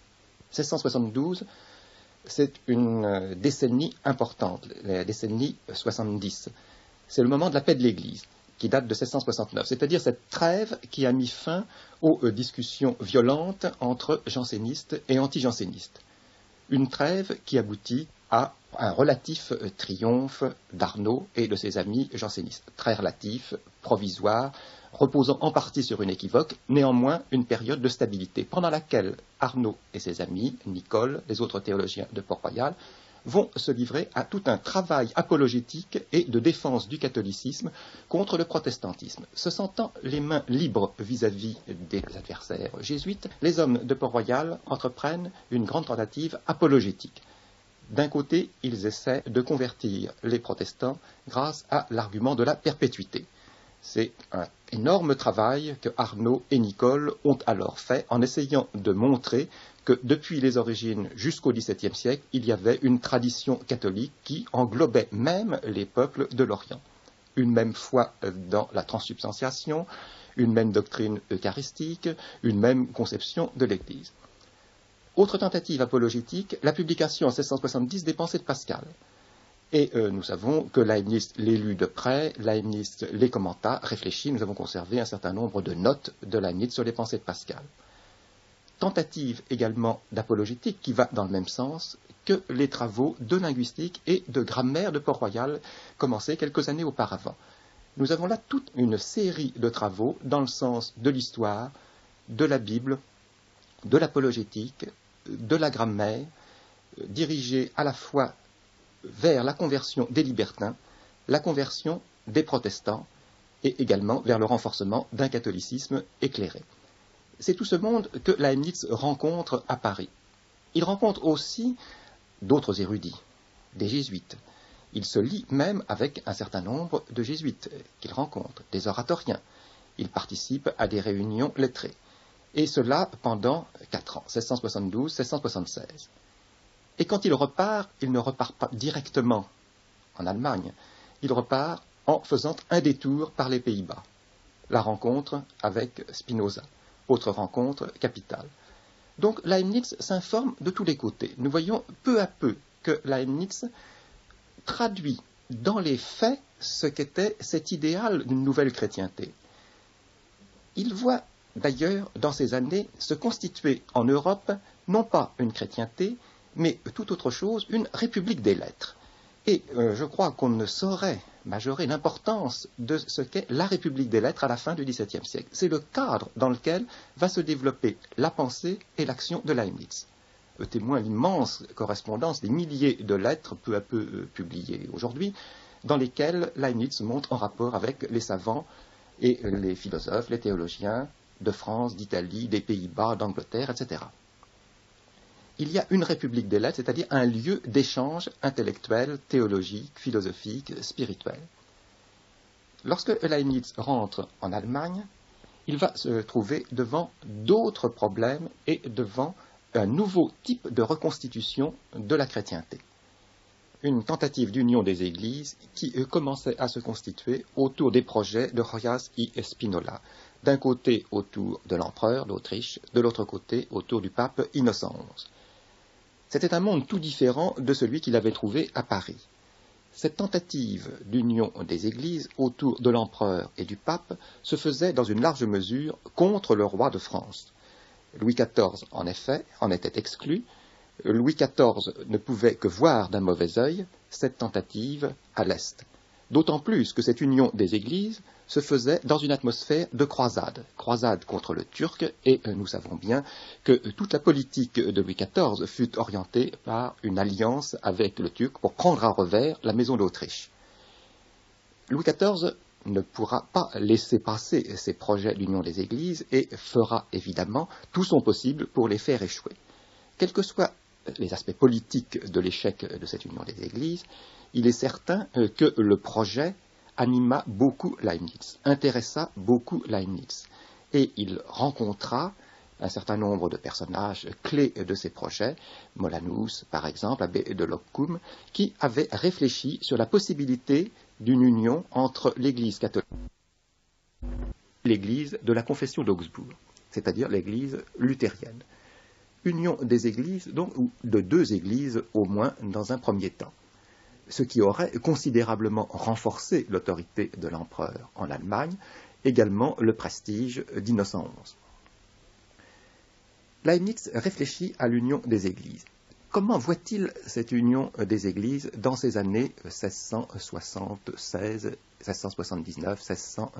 1672, c'est une décennie importante, la décennie 70. C'est le moment de la paix de l'Église, qui date de 1669, c'est-à-dire cette trêve qui a mis fin aux discussions violentes entre jansénistes et anti-jansénistes. Une trêve qui aboutit à un relatif triomphe d'Arnaud et de ses amis jansénistes. Très relatif, provisoire, reposant en partie sur une équivoque, néanmoins une période de stabilité, pendant laquelle Arnaud et ses amis, Nicole, les autres théologiens de Port-Royal, vont se livrer à tout un travail apologétique et de défense du catholicisme contre le protestantisme. Se sentant les mains libres vis-à-vis des adversaires jésuites, les hommes de Port-Royal entreprennent une grande tentative apologétique. D'un côté, ils essaient de convertir les protestants grâce à l'argument de la perpétuité. C'est un énorme travail que Arnaud et Nicole ont alors fait en essayant de montrer que depuis les origines jusqu'au XVIIe siècle, il y avait une tradition catholique qui englobait même les peuples de l'Orient. Une même foi dans la transsubstantiation, une même doctrine eucharistique, une même conception de l'Église. Autre tentative apologétique, la publication en 1670 des Pensées de Pascal. Et nous savons que Leibniz les lut de près, Leibniz les commenta, réfléchit, nous avons conservé un certain nombre de notes de Leibniz sur les Pensées de Pascal. Tentative également d'apologétique qui va dans le même sens que les travaux de linguistique et de grammaire de Port-Royal commencés quelques années auparavant. Nous avons là toute une série de travaux dans le sens de l'histoire, de la Bible, de l'apologétique, de la grammaire, dirigée à la fois vers la conversion des libertins, la conversion des protestants et également vers le renforcement d'un catholicisme éclairé. C'est tout ce monde que Leibniz rencontre à Paris. Il rencontre aussi d'autres érudits, des jésuites. Il se lie même avec un certain nombre de jésuites qu'il rencontre, des oratoriens. Il participe à des réunions lettrées. Et cela pendant 4 ans, 1672-1676. Et quand il ne repart pas directement en Allemagne. Il repart en faisant un détour par les Pays-Bas. La rencontre avec Spinoza. Autre rencontre capitale. Donc Leibniz s'informe de tous les côtés. Nous voyons peu à peu que Leibniz traduit dans les faits ce qu'était cet idéal d'une nouvelle chrétienté. Il voit d'ailleurs dans ces années se constituer en Europe non pas une chrétienté, mais tout autre chose, une république des lettres. Et je crois qu'on ne saurait majorer l'importance de ce qu'est la République des lettres à la fin du XVIIe siècle. C'est le cadre dans lequel va se développer la pensée et l'action de Leibniz. Témoin l'immense correspondance des milliers de lettres peu à peu publiées aujourd'hui, dans lesquelles Leibniz montre en rapport avec les savants et les philosophes, les théologiens de France, d'Italie, des Pays-Bas, d'Angleterre, etc. Il y a une République des lettres, c'est-à-dire un lieu d'échange intellectuel, théologique, philosophique, spirituel. Lorsque Leibniz rentre en Allemagne, il va se trouver devant d'autres problèmes et devant un nouveau type de reconstitution de la chrétienté. Une tentative d'union des églises qui commençait à se constituer autour des projets de Rojas y Spinola. D'un côté autour de l'empereur d'Autriche, de l'autre côté autour du pape Innocent XI. C'était un monde tout différent de celui qu'il avait trouvé à Paris. Cette tentative d'union des églises autour de l'empereur et du pape se faisait dans une large mesure contre le roi de France. Louis XIV, en effet, en était exclu. Louis XIV ne pouvait que voir d'un mauvais œil cette tentative à l'Est. D'autant plus que cette union des églises se faisait dans une atmosphère de croisade. Croisade contre le Turc, et nous savons bien que toute la politique de Louis XIV fut orientée par une alliance avec le Turc pour prendre à revers la maison d'Autriche. Louis XIV ne pourra pas laisser passer ces projets d'union des églises et fera évidemment tout son possible pour les faire échouer. Quels que soient les aspects politiques de l'échec de cette union des églises, il est certain que le projet anima beaucoup Leibniz, intéressa beaucoup Leibniz, et il rencontra un certain nombre de personnages clés de ces projets, Molanus par exemple, abbé de Loccum, qui avaient réfléchi sur la possibilité d'une union entre l'Église catholique et l'Église de la confession d'Augsbourg, c'est-à-dire l'Église luthérienne. Union des églises, donc, ou de deux églises au moins dans un premier temps, ce qui aurait considérablement renforcé l'autorité de l'empereur en Allemagne, également le prestige d'Innocent XI. Leibniz réfléchit à l'union des églises. Comment voit-il cette union des églises dans ces années 1676, 1679, 1680 ?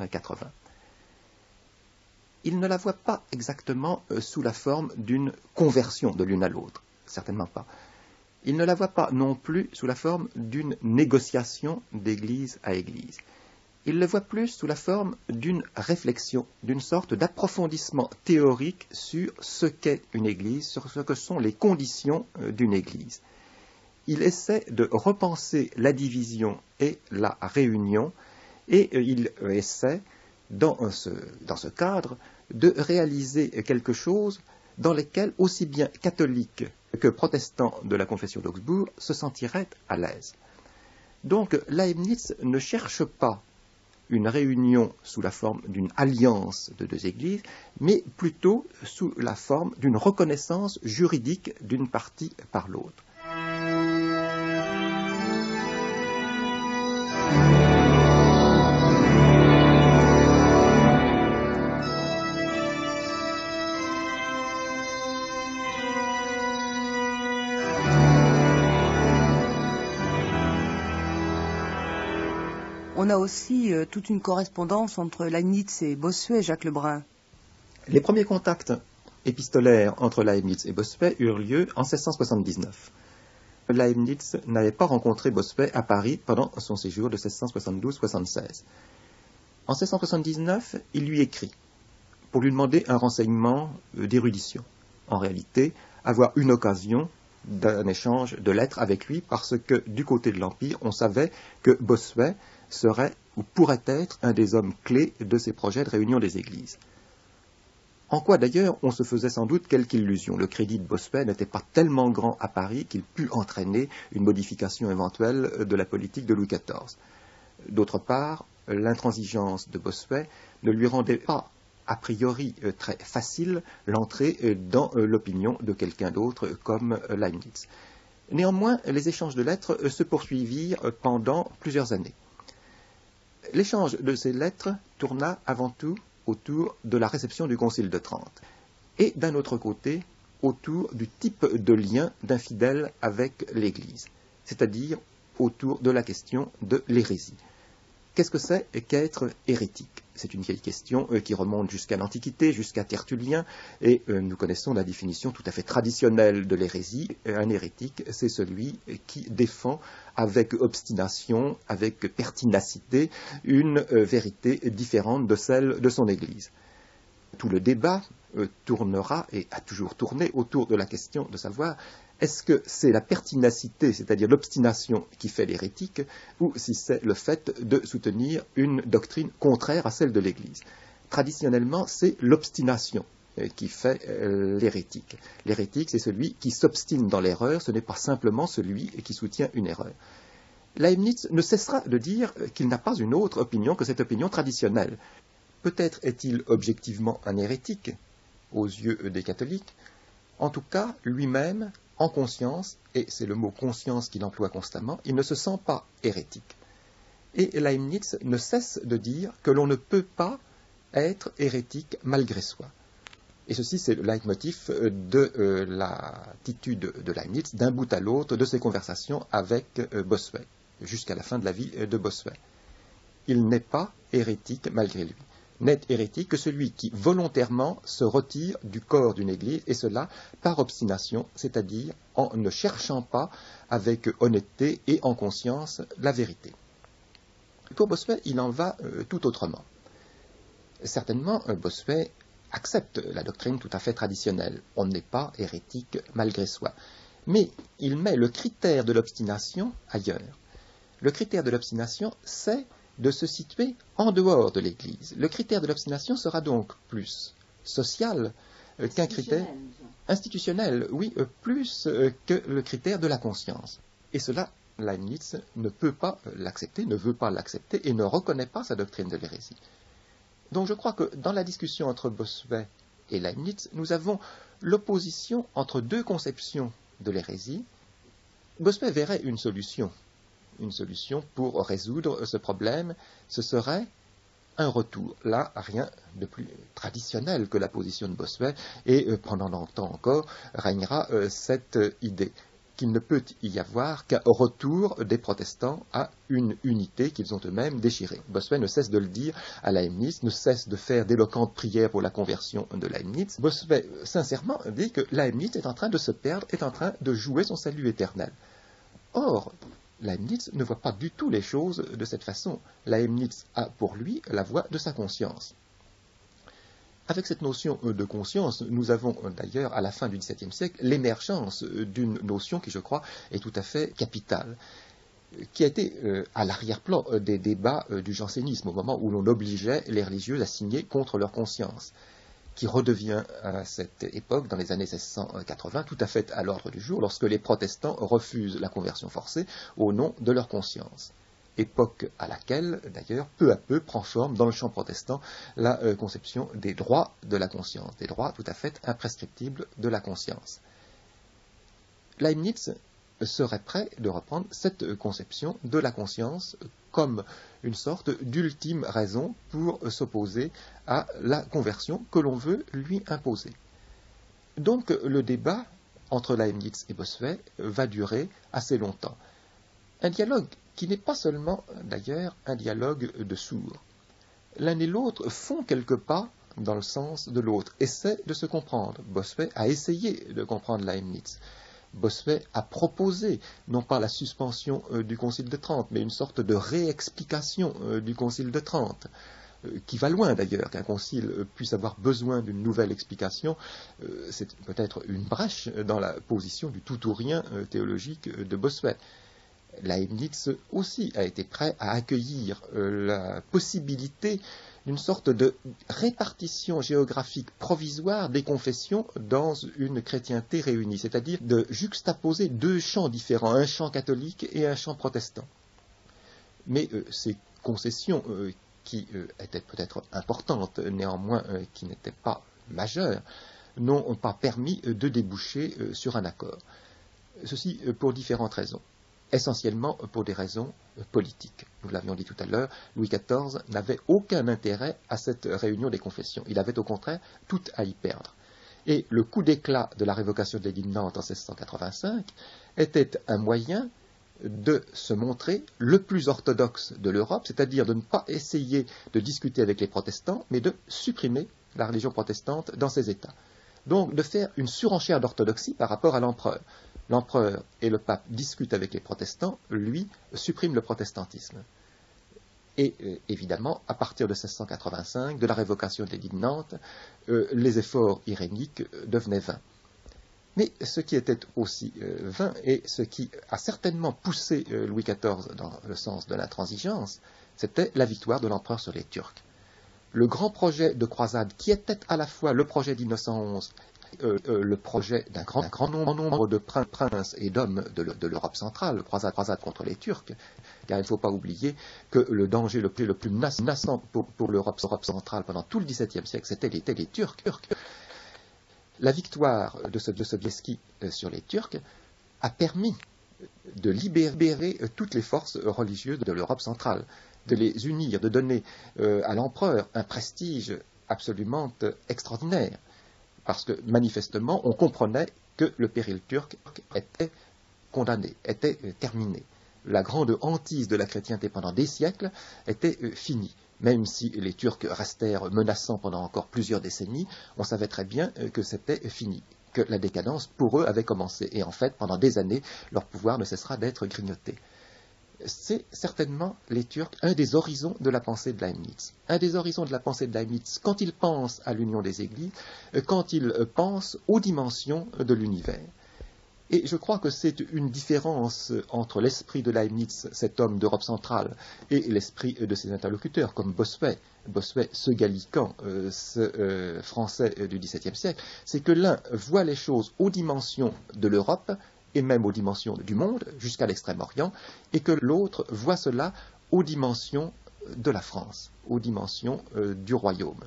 Il ne la voit pas exactement sous la forme d'une conversion de l'une à l'autre, certainement pas. Il ne la voit pas non plus sous la forme d'une négociation d'église à église. Il le voit plus sous la forme d'une réflexion, d'une sorte d'approfondissement théorique sur ce qu'est une église, sur ce que sont les conditions d'une église. Il essaie de repenser la division et la réunion, et il essaie, dans ce cadre, de réaliser quelque chose dans lequel aussi bien catholiques que protestants de la confession d'Augsbourg se sentiraient à l'aise. Donc Leibniz ne cherche pas une réunion sous la forme d'une alliance de deux églises, mais plutôt sous la forme d'une reconnaissance juridique d'une partie par l'autre. On a aussi toute une correspondance entre Leibniz et Bossuet, Jacques Lebrun. Les premiers contacts épistolaires entre Leibniz et Bossuet eurent lieu en 1679. Leibniz n'avait pas rencontré Bossuet à Paris pendant son séjour de 1672-76. En 1679, il lui écrit pour lui demander un renseignement d'érudition. En réalité, avoir une occasion d'un échange de lettres avec lui parce que du côté de l'Empire, on savait que Bossuet serait ou pourrait être un des hommes clés de ces projets de réunion des églises. En quoi d'ailleurs on se faisait sans doute quelque illusion. Le crédit de Bossuet n'était pas tellement grand à Paris qu'il pût entraîner une modification éventuelle de la politique de Louis XIV. D'autre part, l'intransigeance de Bossuet ne lui rendait pas a priori très facile l'entrée dans l'opinion de quelqu'un d'autre comme Leibniz. Néanmoins, les échanges de lettres se poursuivirent pendant plusieurs années. L'échange de ces lettres tourna avant tout autour de la réception du Concile de Trente et d'un autre côté autour du type de lien d'un fidèle avec l'Église, c'est-à-dire autour de la question de l'hérésie. Qu'est-ce que c'est qu'être hérétique? C'est une vieille question qui remonte jusqu'à l'Antiquité, jusqu'à Tertullien, et nous connaissons la définition tout à fait traditionnelle de l'hérésie. Un hérétique, c'est celui qui défend avec obstination, avec pertinacité, une vérité différente de celle de son Église. Tout le débat tournera, et a toujours tourné, autour de la question de savoir est-ce que c'est la pertinacité, c'est-à-dire l'obstination, qui fait l'hérétique, ou si c'est le fait de soutenir une doctrine contraire à celle de l'Église. Traditionnellement, c'est l'obstination qui fait l'hérétique. L'hérétique, c'est celui qui s'obstine dans l'erreur, ce n'est pas simplement celui qui soutient une erreur. Leibniz ne cessera de dire qu'il n'a pas une autre opinion que cette opinion traditionnelle. Peut-être est-il objectivement un hérétique aux yeux des catholiques. En tout cas, lui-même, en conscience, et c'est le mot conscience qu'il emploie constamment, il ne se sent pas hérétique. Et Leibniz ne cesse de dire que l'on ne peut pas être hérétique malgré soi. Et ceci, c'est le leitmotiv de l'attitude de Leibniz d'un bout à l'autre de ses conversations avec Bossuet, jusqu'à la fin de la vie de Bossuet. Il n'est pas hérétique malgré lui. N'est hérétique que celui qui volontairement se retire du corps d'une Église, et cela par obstination, c'est-à-dire en ne cherchant pas avec honnêteté et en conscience la vérité. Pour Bossuet, il en va tout autrement. Certainement, Bossuet accepte la doctrine tout à fait traditionnelle. On n'est pas hérétique malgré soi. Mais il met le critère de l'obstination ailleurs. Le critère de l'obstination, c'est de se situer en dehors de l'Église. Le critère de l'obstination sera donc plus social qu'un critère institutionnel, oui, plus que le critère de la conscience. Et cela, Leibniz ne peut pas l'accepter, ne veut pas l'accepter et ne reconnaît pas sa doctrine de l'hérésie. Donc je crois que dans la discussion entre Bossuet et Leibniz, nous avons l'opposition entre deux conceptions de l'hérésie. Bossuet verrait une solution pour résoudre ce problème, ce serait un retour. Là, rien de plus traditionnel que la position de Bossuet, et pendant longtemps encore régnera cette idée qu'il ne peut y avoir qu'un retour des protestants à une unité qu'ils ont eux-mêmes déchirée. Bossuet ne cesse de le dire à Leibniz, ne cesse de faire d'éloquentes prières pour la conversion de Leibniz. Bossuet, sincèrement, dit que Leibniz est en train de se perdre, est en train de jouer son salut éternel. Or, Leibniz ne voit pas du tout les choses de cette façon. Leibniz a pour lui la voix de sa conscience. Avec cette notion de conscience, nous avons d'ailleurs à la fin du XVIIe siècle l'émergence d'une notion qui, je crois, est tout à fait capitale, qui a été à l'arrière-plan des débats du jansénisme, au moment où l'on obligeait les religieux à signer contre leur conscience, qui redevient à cette époque, dans les années 1680, tout à fait à l'ordre du jour, lorsque les protestants refusent la conversion forcée au nom de leur conscience. Époque à laquelle, d'ailleurs, peu à peu prend forme dans le champ protestant la conception des droits de la conscience, des droits tout à fait imprescriptibles de la conscience. Leibniz serait prêt de reprendre cette conception de la conscience comme une sorte d'ultime raison pour s'opposer à la conversion que l'on veut lui imposer. Donc le débat entre Leibniz et Bossuet va durer assez longtemps. Un dialogue qui n'est pas seulement, d'ailleurs, un dialogue de sourds. L'un et l'autre font quelques pas dans le sens de l'autre, essaient de se comprendre. Bossuet a essayé de comprendre Leibniz. Bossuet a proposé, non pas la suspension du Concile de Trente, mais une sorte de réexplication du Concile de Trente, qui va loin d'ailleurs, qu'un concile puisse avoir besoin d'une nouvelle explication. C'est peut-être une brèche dans la position du tout ou rien théologique de Bossuet. Leibniz aussi a été prêt à accueillir la possibilité d'une sorte de répartition géographique provisoire des confessions dans une chrétienté réunie, c'est-à-dire de juxtaposer deux champs différents, un champ catholique et un champ protestant. Mais ces concessions qui étaient peut-être importantes, néanmoins qui n'étaient pas majeures, n'ont pas permis de déboucher sur un accord. Ceci pour différentes raisons. Essentiellement pour des raisons politiques. Nous l'avions dit tout à l'heure, Louis XIV n'avait aucun intérêt à cette réunion des confessions. Il avait au contraire tout à y perdre. Et le coup d'éclat de la révocation de l'édit de Nantes en 1685 était un moyen de se montrer le plus orthodoxe de l'Europe, c'est-à-dire de ne pas essayer de discuter avec les protestants, mais de supprimer la religion protestante dans ces États. Donc de faire une surenchère d'orthodoxie par rapport à l'empereur. L'empereur et le pape discutent avec les protestants, lui supprime le protestantisme. Et évidemment, à partir de 1685, de la révocation de l'édit de Nantes, les efforts iréniques devenaient vains. Mais ce qui était aussi vain, et ce qui a certainement poussé Louis XIV dans le sens de l'intransigeance, c'était la victoire de l'empereur sur les Turcs. Le grand projet de croisade, qui était à la fois le projet d'Innocent XI, le projet d'un grand nombre de princes et d'hommes de l'Europe centrale, croisade contre les Turcs, car il ne faut pas oublier que le danger le plus menaçant pour l'Europe centrale pendant tout le XVIIe siècle, c'était les Turcs. La victoire de Sobieski sur les Turcs a permis de libérer toutes les forces religieuses de l'Europe centrale, de les unir, de donner à l'empereur un prestige absolument extraordinaire. Parce que manifestement, on comprenait que le péril turc était condamné, était terminé. La grande hantise de la chrétienté pendant des siècles était finie. Même si les Turcs restèrent menaçants pendant encore plusieurs décennies, on savait très bien que c'était fini, que la décadence pour eux avait commencé. Et en fait, pendant des années, leur pouvoir ne cessera d'être grignoté. C'est certainement, les Turcs, un des horizons de la pensée de Leibniz. Un des horizons de la pensée de Leibniz quand il pense à l'union des églises, quand il pense aux dimensions de l'univers. Et je crois que c'est une différence entre l'esprit de Leibniz, cet homme d'Europe centrale, et l'esprit de ses interlocuteurs, comme Bossuet, ce gallican, ce français du XVIIe siècle, c'est que l'un voit les choses aux dimensions de l'Europe, et même aux dimensions du monde, jusqu'à l'Extrême-Orient, et que l'autre voit cela aux dimensions de la France, aux dimensions du royaume.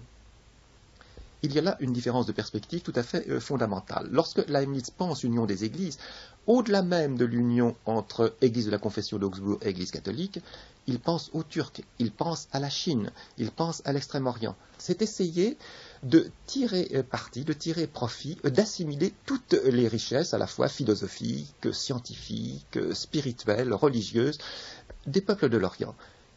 Il y a là une différence de perspective tout à fait fondamentale. Lorsque Leibniz pense union des églises, au-delà même de l'union entre Église de la Confession d'Augsbourg et Église catholique, il pense aux Turcs, il pense à la Chine, il pense à l'Extrême-Orient. C'est essayer de tirer parti, de tirer profit, d'assimiler toutes les richesses, à la fois philosophiques, scientifiques, spirituelles, religieuses, des peuples de l'Orient.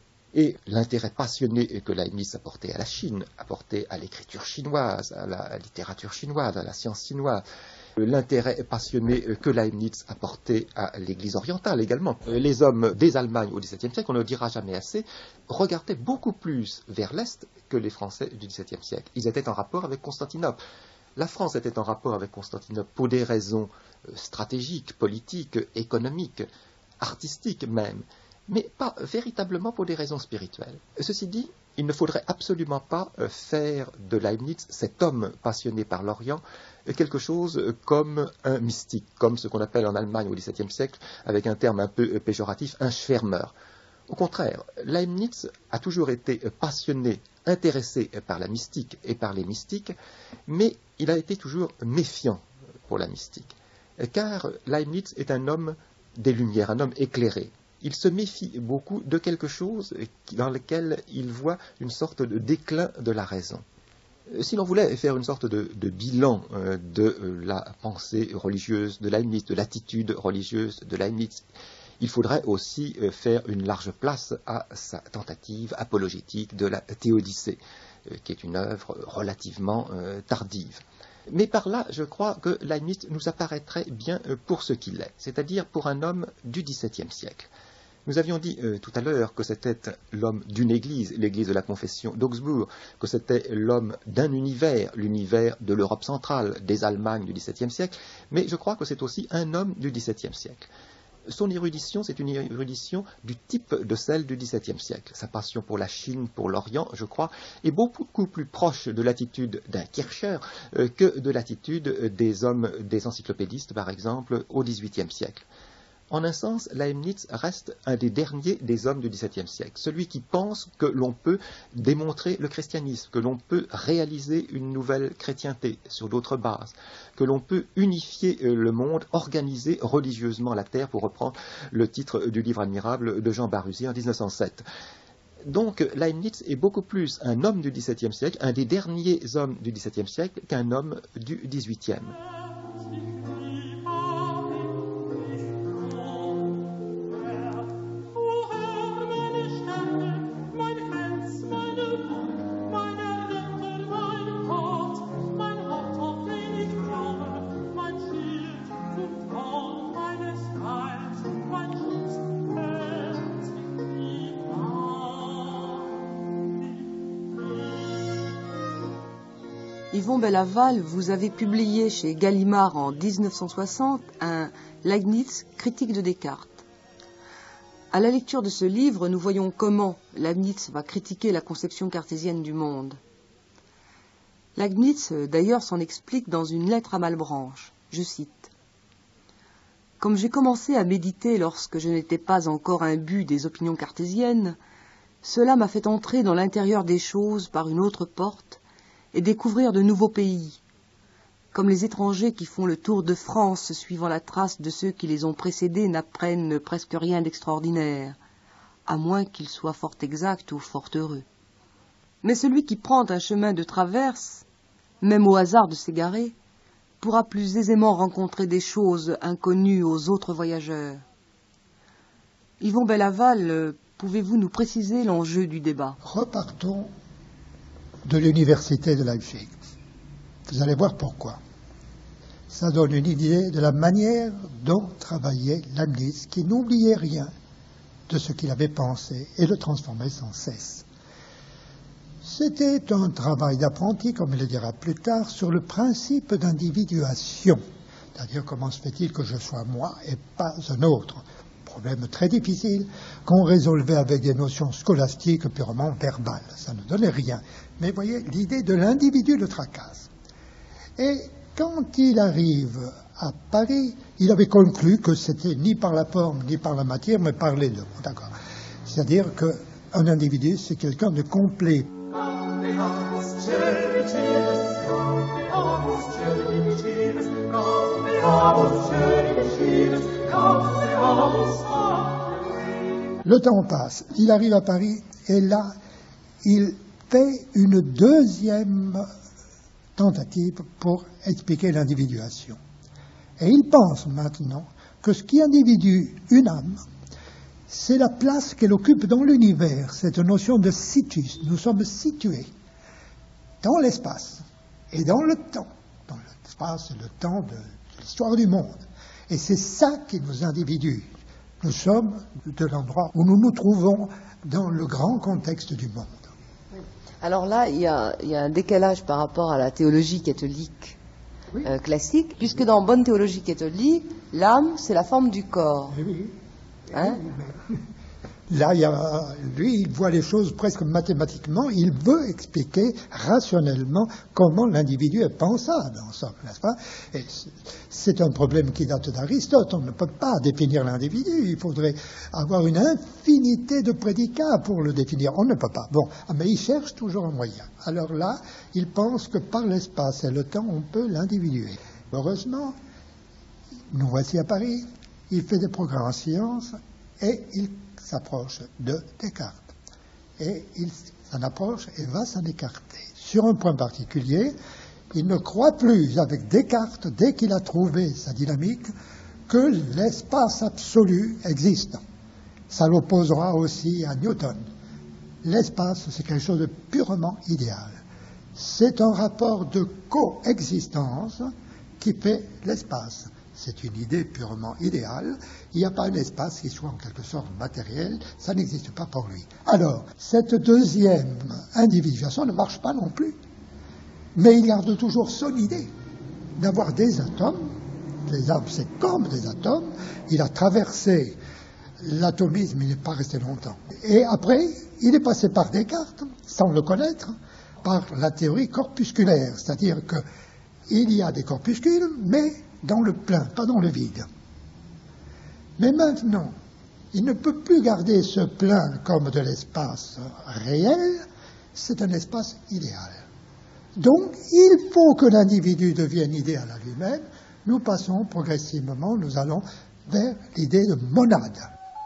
Et l'intérêt passionné que Leibniz apportait à la Chine, apportait à l'écriture chinoise, à la littérature chinoise, à la science chinoise, l'intérêt passionné que Leibniz apportait à l'Église orientale également. Les hommes des Allemagnes au XVIIe siècle, on ne le dira jamais assez, regardaient beaucoup plus vers l'Est que les Français du XVIIe siècle. Ils étaient en rapport avec Constantinople. La France était en rapport avec Constantinople pour des raisons stratégiques, politiques, économiques, artistiques même, mais pas véritablement pour des raisons spirituelles. Ceci dit, il ne faudrait absolument pas faire de Leibniz, cet homme passionné par l'Orient, quelque chose comme un mystique, comme ce qu'on appelle en Allemagne au XVIIe siècle, avec un terme un peu péjoratif, un Schwärmer. Au contraire, Leibniz a toujours été passionné, intéressé par la mystique et par les mystiques, mais il a été toujours méfiant pour la mystique, car Leibniz est un homme des Lumières, un homme éclairé. Il se méfie beaucoup de quelque chose dans lequel il voit une sorte de déclin de la raison. Si l'on voulait faire une sorte de bilan de la pensée religieuse de Leibniz, de l'attitude religieuse de Leibniz, il faudrait aussi faire une large place à sa tentative apologétique de la Théodicée, qui est une œuvre relativement tardive. Mais par là, je crois que Leibniz nous apparaîtrait bien pour ce qu'il est, c'est-à-dire pour un homme du XVIIe siècle. Nous avions dit tout à l'heure que c'était l'homme d'une église, l'église de la Confession d'Augsbourg, que c'était l'homme d'un univers, l'univers de l'Europe centrale, des Allemagnes du XVIIe siècle, mais je crois que c'est aussi un homme du XVIIe siècle. Son érudition, c'est une érudition du type de celle du XVIIe siècle. Sa passion pour la Chine, pour l'Orient, je crois, est beaucoup plus proche de l'attitude d'un Kircher que de l'attitude des hommes, des encyclopédistes, par exemple, au XVIIIe siècle. En un sens, Leibniz reste un des derniers des hommes du XVIIe siècle, celui qui pense que l'on peut démontrer le christianisme, que l'on peut réaliser une nouvelle chrétienté sur d'autres bases, que l'on peut unifier le monde, organiser religieusement la terre, pour reprendre le titre du livre admirable de Jean Barrusier en 1907. Donc Leibniz est beaucoup plus un homme du XVIIe siècle, un des derniers hommes du XVIIe siècle, qu'un homme du XVIIIe. Yvon Bellaval, vous avez publié chez Gallimard en 1960 un Leibniz, critique de Descartes. À la lecture de ce livre, nous voyons comment Leibniz va critiquer la conception cartésienne du monde. Leibniz, d'ailleurs, s'en explique dans une lettre à Malebranche. Je cite. « Comme j'ai commencé à méditer lorsque je n'étais pas encore imbu des opinions cartésiennes, cela m'a fait entrer dans l'intérieur des choses par une autre porte et découvrir de nouveaux pays, comme les étrangers qui font le tour de France suivant la trace de ceux qui les ont précédés n'apprennent presque rien d'extraordinaire, à moins qu'ils soient fort exacts ou fort heureux. Mais celui qui prend un chemin de traverse, même au hasard de s'égarer, pourra plus aisément rencontrer des choses inconnues aux autres voyageurs. Yvon Bellaval, pouvez-vous nous préciser l'enjeu du débat? Repartons de l'université de Leipzig. Vous allez voir pourquoi. Ça donne une idée de la manière dont travaillait Leibniz, qui n'oubliait rien de ce qu'il avait pensé et le transformait sans cesse. C'était un travail d'apprenti, comme il le dira plus tard, sur le principe d'individuation. C'est-à-dire, comment se fait-il que je sois moi et pas un autre? Problème très difficile qu'on résolvait avec des notions scolastiques purement verbales. Ça ne donnait rien. Mais voyez, l'idée de l'individu le tracasse. Et quand il arrive à Paris, il avait conclu que c'était ni par la forme ni par la matière, mais par les deux. D'accord. C'est-à-dire qu'un individu, c'est quelqu'un de complet. Le temps passe, il arrive à Paris et là, il fait une deuxième tentative pour expliquer l'individuation. Et il pense maintenant que ce qui individue une âme, c'est la place qu'elle occupe dans l'univers, cette notion de situs. Nous sommes situés dans l'espace et dans le temps. Dans l'espace et le temps de l'histoire du monde. Et c'est ça qui nous individue. Nous sommes de l'endroit où nous nous trouvons dans le grand contexte du monde. Alors là, il y a un décalage par rapport à la théologie catholique classique, puisque dans Bonne théologie catholique, l'âme, c'est la forme du corps. Oui. Hein? Là, lui, il voit les choses presque mathématiquement. Il veut expliquer rationnellement comment l'individu est pensable, en somme, n'est-ce pas? Et c'est un problème qui date d'Aristote. On ne peut pas définir l'individu. Il faudrait avoir une infinité de prédicats pour le définir. On ne peut pas. Bon, mais il cherche toujours un moyen. Alors là, il pense que par l'espace et le temps, on peut l'individuer. Heureusement, nous voici à Paris. Il fait des progrès en sciences et il s'approche de Descartes. Et il s'en approche et va s'en écarter. Sur un point particulier, il ne croit plus avec Descartes, dès qu'il a trouvé sa dynamique, que l'espace absolu existe. Ça l'opposera aussi à Newton. L'espace, c'est quelque chose de purement idéal. C'est un rapport de coexistence qui fait l'espace. C'est une idée purement idéale. Il n'y a pas un espace qui soit en quelque sorte matériel. Ça n'existe pas pour lui. Alors, cette deuxième individuation ne marche pas non plus. Mais il garde toujours son idée d'avoir des atomes. Les atomes, c'est comme des atomes. Il a traversé l'atomisme, il n'est pas resté longtemps. Et après, il est passé par Descartes, sans le connaître, par la théorie corpusculaire. C'est-à-dire qu'il y a des corpuscules, mais dans le plein, pas dans le vide. Mais maintenant, il ne peut plus garder ce plein comme de l'espace réel, c'est un espace idéal. Donc, il faut que l'individu devienne idéal à lui-même. Nous passons progressivement, nous allons vers l'idée de monade.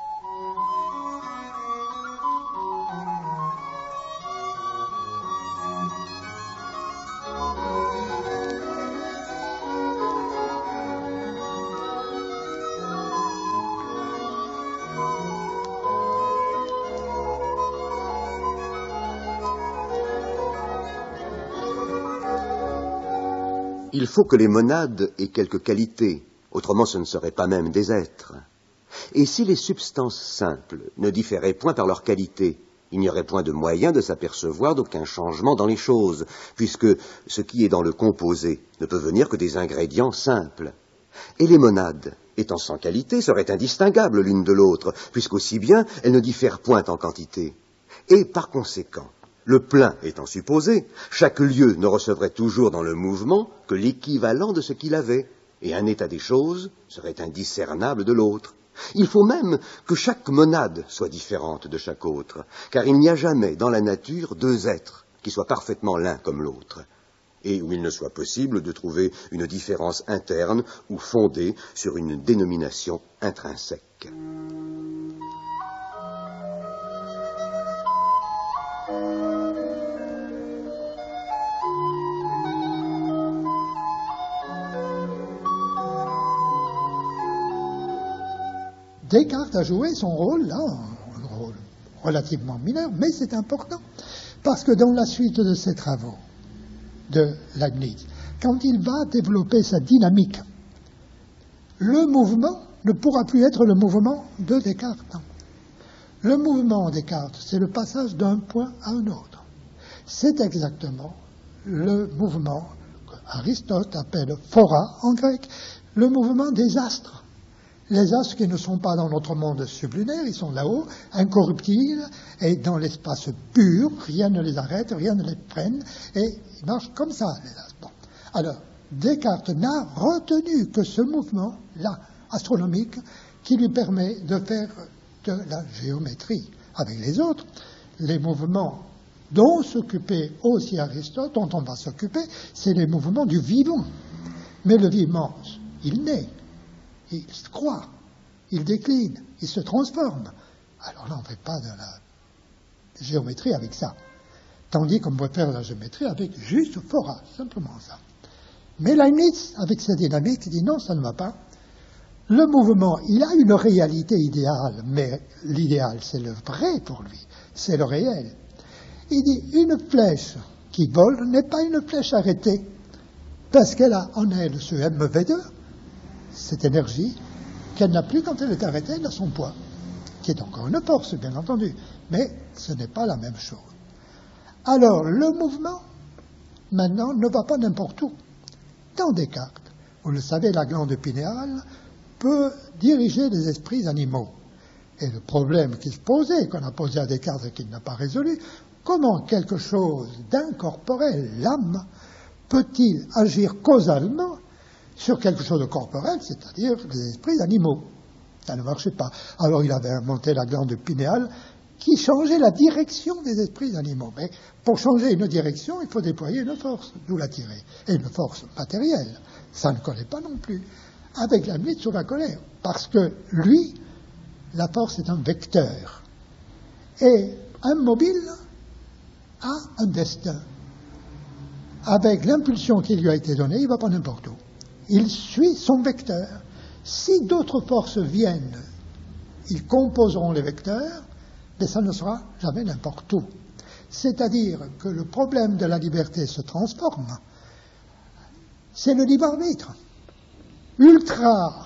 Il faut que les monades aient quelques qualités, autrement ce ne seraient pas même des êtres. Et si les substances simples ne différaient point par leur qualité, Il n'y aurait point de moyen de s'apercevoir d'aucun changement dans les choses, puisque ce qui est dans le composé ne peut venir que des ingrédients simples. Et les monades, étant sans qualité, seraient indistinguables l'une de l'autre, puisqu'aussi bien elles ne diffèrent point en quantité. Et par conséquent, le plein étant supposé, chaque lieu ne recevrait toujours dans le mouvement que l'équivalent de ce qu'il avait, et un état des choses serait indiscernable de l'autre. Il faut même que chaque monade soit différente de chaque autre, car il n'y a jamais dans la nature deux êtres qui soient parfaitement l'un comme l'autre, et où il ne soit possible de trouver une différence interne ou fondée sur une dénomination intrinsèque. Descartes a joué son rôle, là, un rôle relativement mineur, mais c'est important, parce que dans la suite de ses travaux de Leibniz, quand il va développer sa dynamique, le mouvement ne pourra plus être le mouvement de Descartes. Le mouvement Descartes, c'est le passage d'un point à un autre. C'est exactement le mouvement qu'Aristote appelle phora en grec, le mouvement des astres. Les astres qui ne sont pas dans notre monde sublunaire, ils sont là-haut, incorruptibles, et dans l'espace pur, rien ne les arrête, rien ne les freine, et ils marchent comme ça, les astres. Bon. Alors, Descartes n'a retenu que ce mouvement-là, astronomique, qui lui permet de faire de la géométrie. Avec les autres, les mouvements dont s'occupait aussi Aristote, dont on va s'occuper, c'est les mouvements du vivant. Mais le vivant, il naît. Il se croît, il décline, il se transforme. Alors là, on ne fait pas de la géométrie avec ça. Tandis qu'on peut faire de la géométrie avec juste phora, simplement ça. Mais Leibniz, avec sa dynamique, dit non, ça ne va pas. Le mouvement, il a une réalité idéale, mais l'idéal, c'est le vrai pour lui, c'est le réel. Il dit, une flèche qui vole n'est pas une flèche arrêtée, parce qu'elle a en elle ce MV2, cette énergie, qu'elle n'a plus quand elle est arrêtée, elle a son poids, qui est encore une force, bien entendu, mais ce n'est pas la même chose. Alors, le mouvement, maintenant, ne va pas n'importe où. Dans Descartes, vous le savez, la glande pinéale peut diriger les esprits animaux. Et le problème qui se posait, qu'on a posé à Descartes et qu'il n'a pas résolu, comment quelque chose d'incorporel, l'âme, peut-il agir causalement sur quelque chose de corporel, c'est-à-dire les esprits animaux. Ça ne marchait pas. Alors il avait inventé la glande pinéale qui changeait la direction des esprits animaux. Mais pour changer une direction, il faut déployer une force, d'où la tirer. Et une force matérielle. Ça ne collait pas non plus. Avec la Leibniz, ça va coller. Parce que lui, la force est un vecteur. Et un mobile a un destin. Avec l'impulsion qui lui a été donnée, il ne va pas n'importe où. Il suit son vecteur. Si d'autres forces viennent, ils composeront les vecteurs, mais ça ne sera jamais n'importe où. C'est-à-dire que le problème de la liberté se transforme. C'est le libre arbitre. Ultra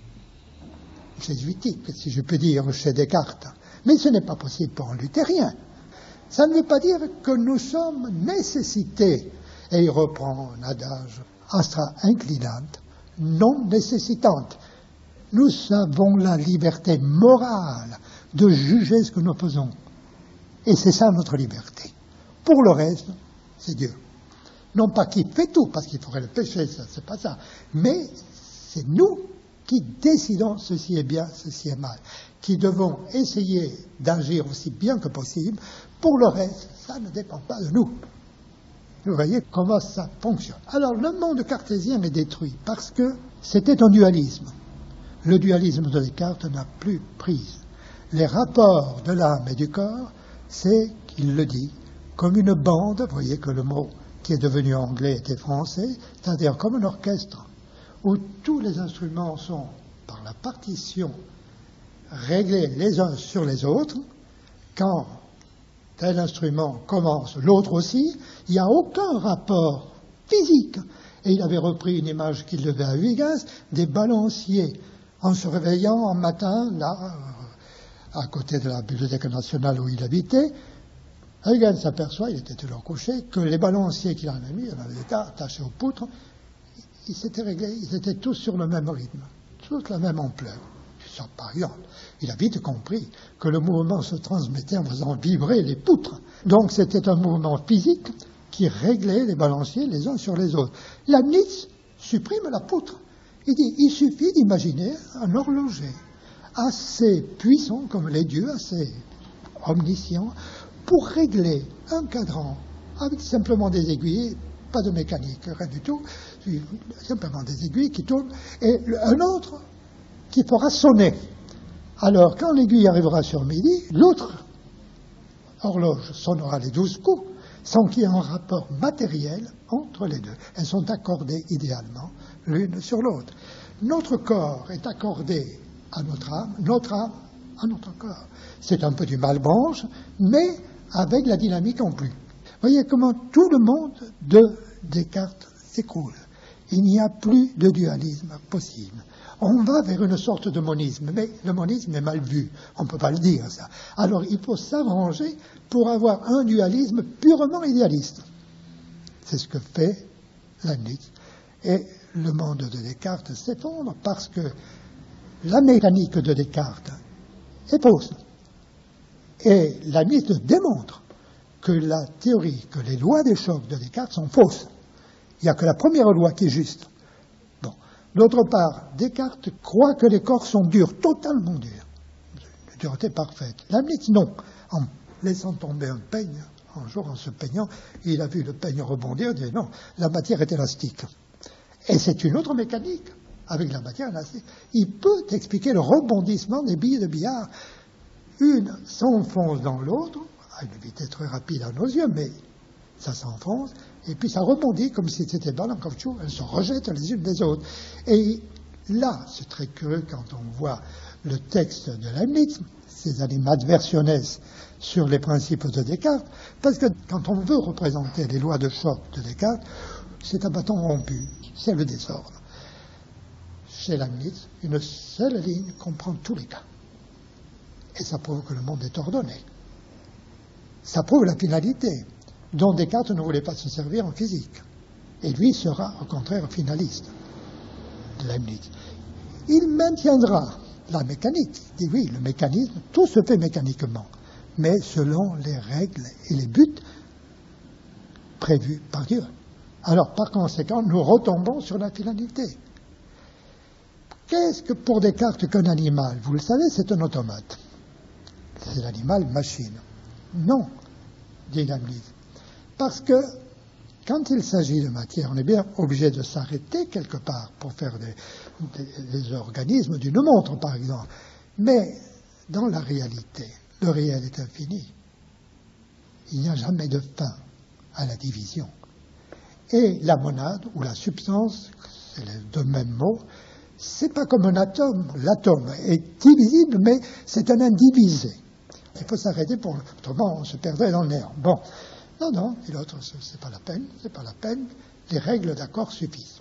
jésuitique, si je peux dire, chez Descartes. Mais ce n'est pas possible pour un luthérien. Ça ne veut pas dire que nous sommes nécessités, et il reprend un adage astra inclinante, non nécessitante. Nous avons la liberté morale de juger ce que nous faisons. Et c'est ça notre liberté. Pour le reste, c'est Dieu. Non pas qu'il fait tout, parce qu'il faudrait le pécher, ça, c'est pas ça. Mais c'est nous qui décidons ceci est bien, ceci est mal. Qui devons essayer d'agir aussi bien que possible. Pour le reste, ça ne dépend pas de nous. Vous voyez comment ça fonctionne. Alors, le monde cartésien est détruit parce que c'était un dualisme. Le dualisme de Descartes n'a plus prise. Les rapports de l'âme et du corps, c'est, qu'il le dit, comme une bande, vous voyez que le mot qui est devenu anglais était français, c'est-à-dire comme un orchestre, où tous les instruments sont, par la partition, réglés les uns sur les autres. Quand tel instrument commence, l'autre aussi, il n'y a aucun rapport physique. Et il avait repris une image qu'il devait à Huygens, des balanciers, en se réveillant un matin, là, à côté de la Bibliothèque nationale où il habitait, Huygens s'aperçoit, il était toujours couché, que les balanciers qu'il en a mis, il en avait des tas attachés aux poutres, ils s'étaient réglés, ils étaient tous sur le même rythme, tous la même ampleur. Ça, par exemple, il a vite compris que le mouvement se transmettait en faisant vibrer les poutres. Donc c'était un mouvement physique qui réglait les balanciers les uns sur les autres. Leibniz supprime la poutre. Il dit, il suffit d'imaginer un horloger assez puissant comme les dieux, assez omniscient, pour régler un cadran avec simplement des aiguilles, pas de mécanique, rien du tout, simplement des aiguilles qui tournent, et un autre qui fera sonner. Alors, quand l'aiguille arrivera sur midi, l'autre horloge sonnera les 12 coups, sans qu'il y ait un rapport matériel entre les deux. Elles sont accordées idéalement l'une sur l'autre. Notre corps est accordé à notre âme à notre corps. C'est un peu du Malebranche, mais avec la dynamique en plus. Voyez comment tout le monde de Descartes s'écroule. Il n'y a plus de dualisme possible. On va vers une sorte de monisme, mais le monisme est mal vu, on ne peut pas le dire ça. Alors il faut s'arranger pour avoir un dualisme purement idéaliste. C'est ce que fait Leibniz. Et le monde de Descartes s'effondre parce que la mécanique de Descartes est fausse. Et Leibniz démontre que la théorie, que les lois des chocs de Descartes sont fausses. Il n'y a que la première loi qui est juste. Bon. D'autre part, Descartes croit que les corps sont durs, totalement durs. Une dureté parfaite. Leibniz, non. En laissant tomber un peigne, un jour en se peignant, il a vu le peigne rebondir, il dit non, la matière est élastique. Et c'est une autre mécanique avec la matière élastique. Il peut expliquer le rebondissement des billes de billard. Une s'enfonce dans l'autre, à une vitesse très rapide à nos yeux, mais ça s'enfonce, et puis ça rebondit comme si c'était balle en caoutchouc, elles se rejettent les unes des autres. Et là, c'est très curieux quand on voit le texte de Leibniz, ces animadversiones sur les principes de Descartes, parce que quand on veut représenter les lois de choc de Descartes, c'est un bâton rompu, c'est le désordre. Chez Leibniz, une seule ligne comprend tous les cas. Et ça prouve que le monde est ordonné. Ça prouve la finalité, dont Descartes ne voulait pas se servir en physique. Et lui sera, au contraire, finaliste de Leibniz. Il maintiendra la mécanique. Il dit oui, le mécanisme, tout se fait mécaniquement, mais selon les règles et les buts prévus par Dieu. Alors, par conséquent, nous retombons sur la finalité. Qu'est-ce que pour Descartes qu'un animal? Vous le savez, c'est un automate. C'est l'animal machine. Non, dit Leibniz. Parce que quand il s'agit de matière, on est bien obligé de s'arrêter quelque part pour faire des organismes d'une montre, par exemple. Mais dans la réalité, le réel est infini. Il n'y a jamais de fin à la division. Et la monade, ou la substance, c'est les deux mêmes mots, c'est pas comme un atome. L'atome est divisible, mais c'est un indivisé. Il faut s'arrêter pour... Autrement, on se perdrait dans le néant. Bon. Non, dit l'autre, c'est pas la peine. Les règles d'accord suffisent.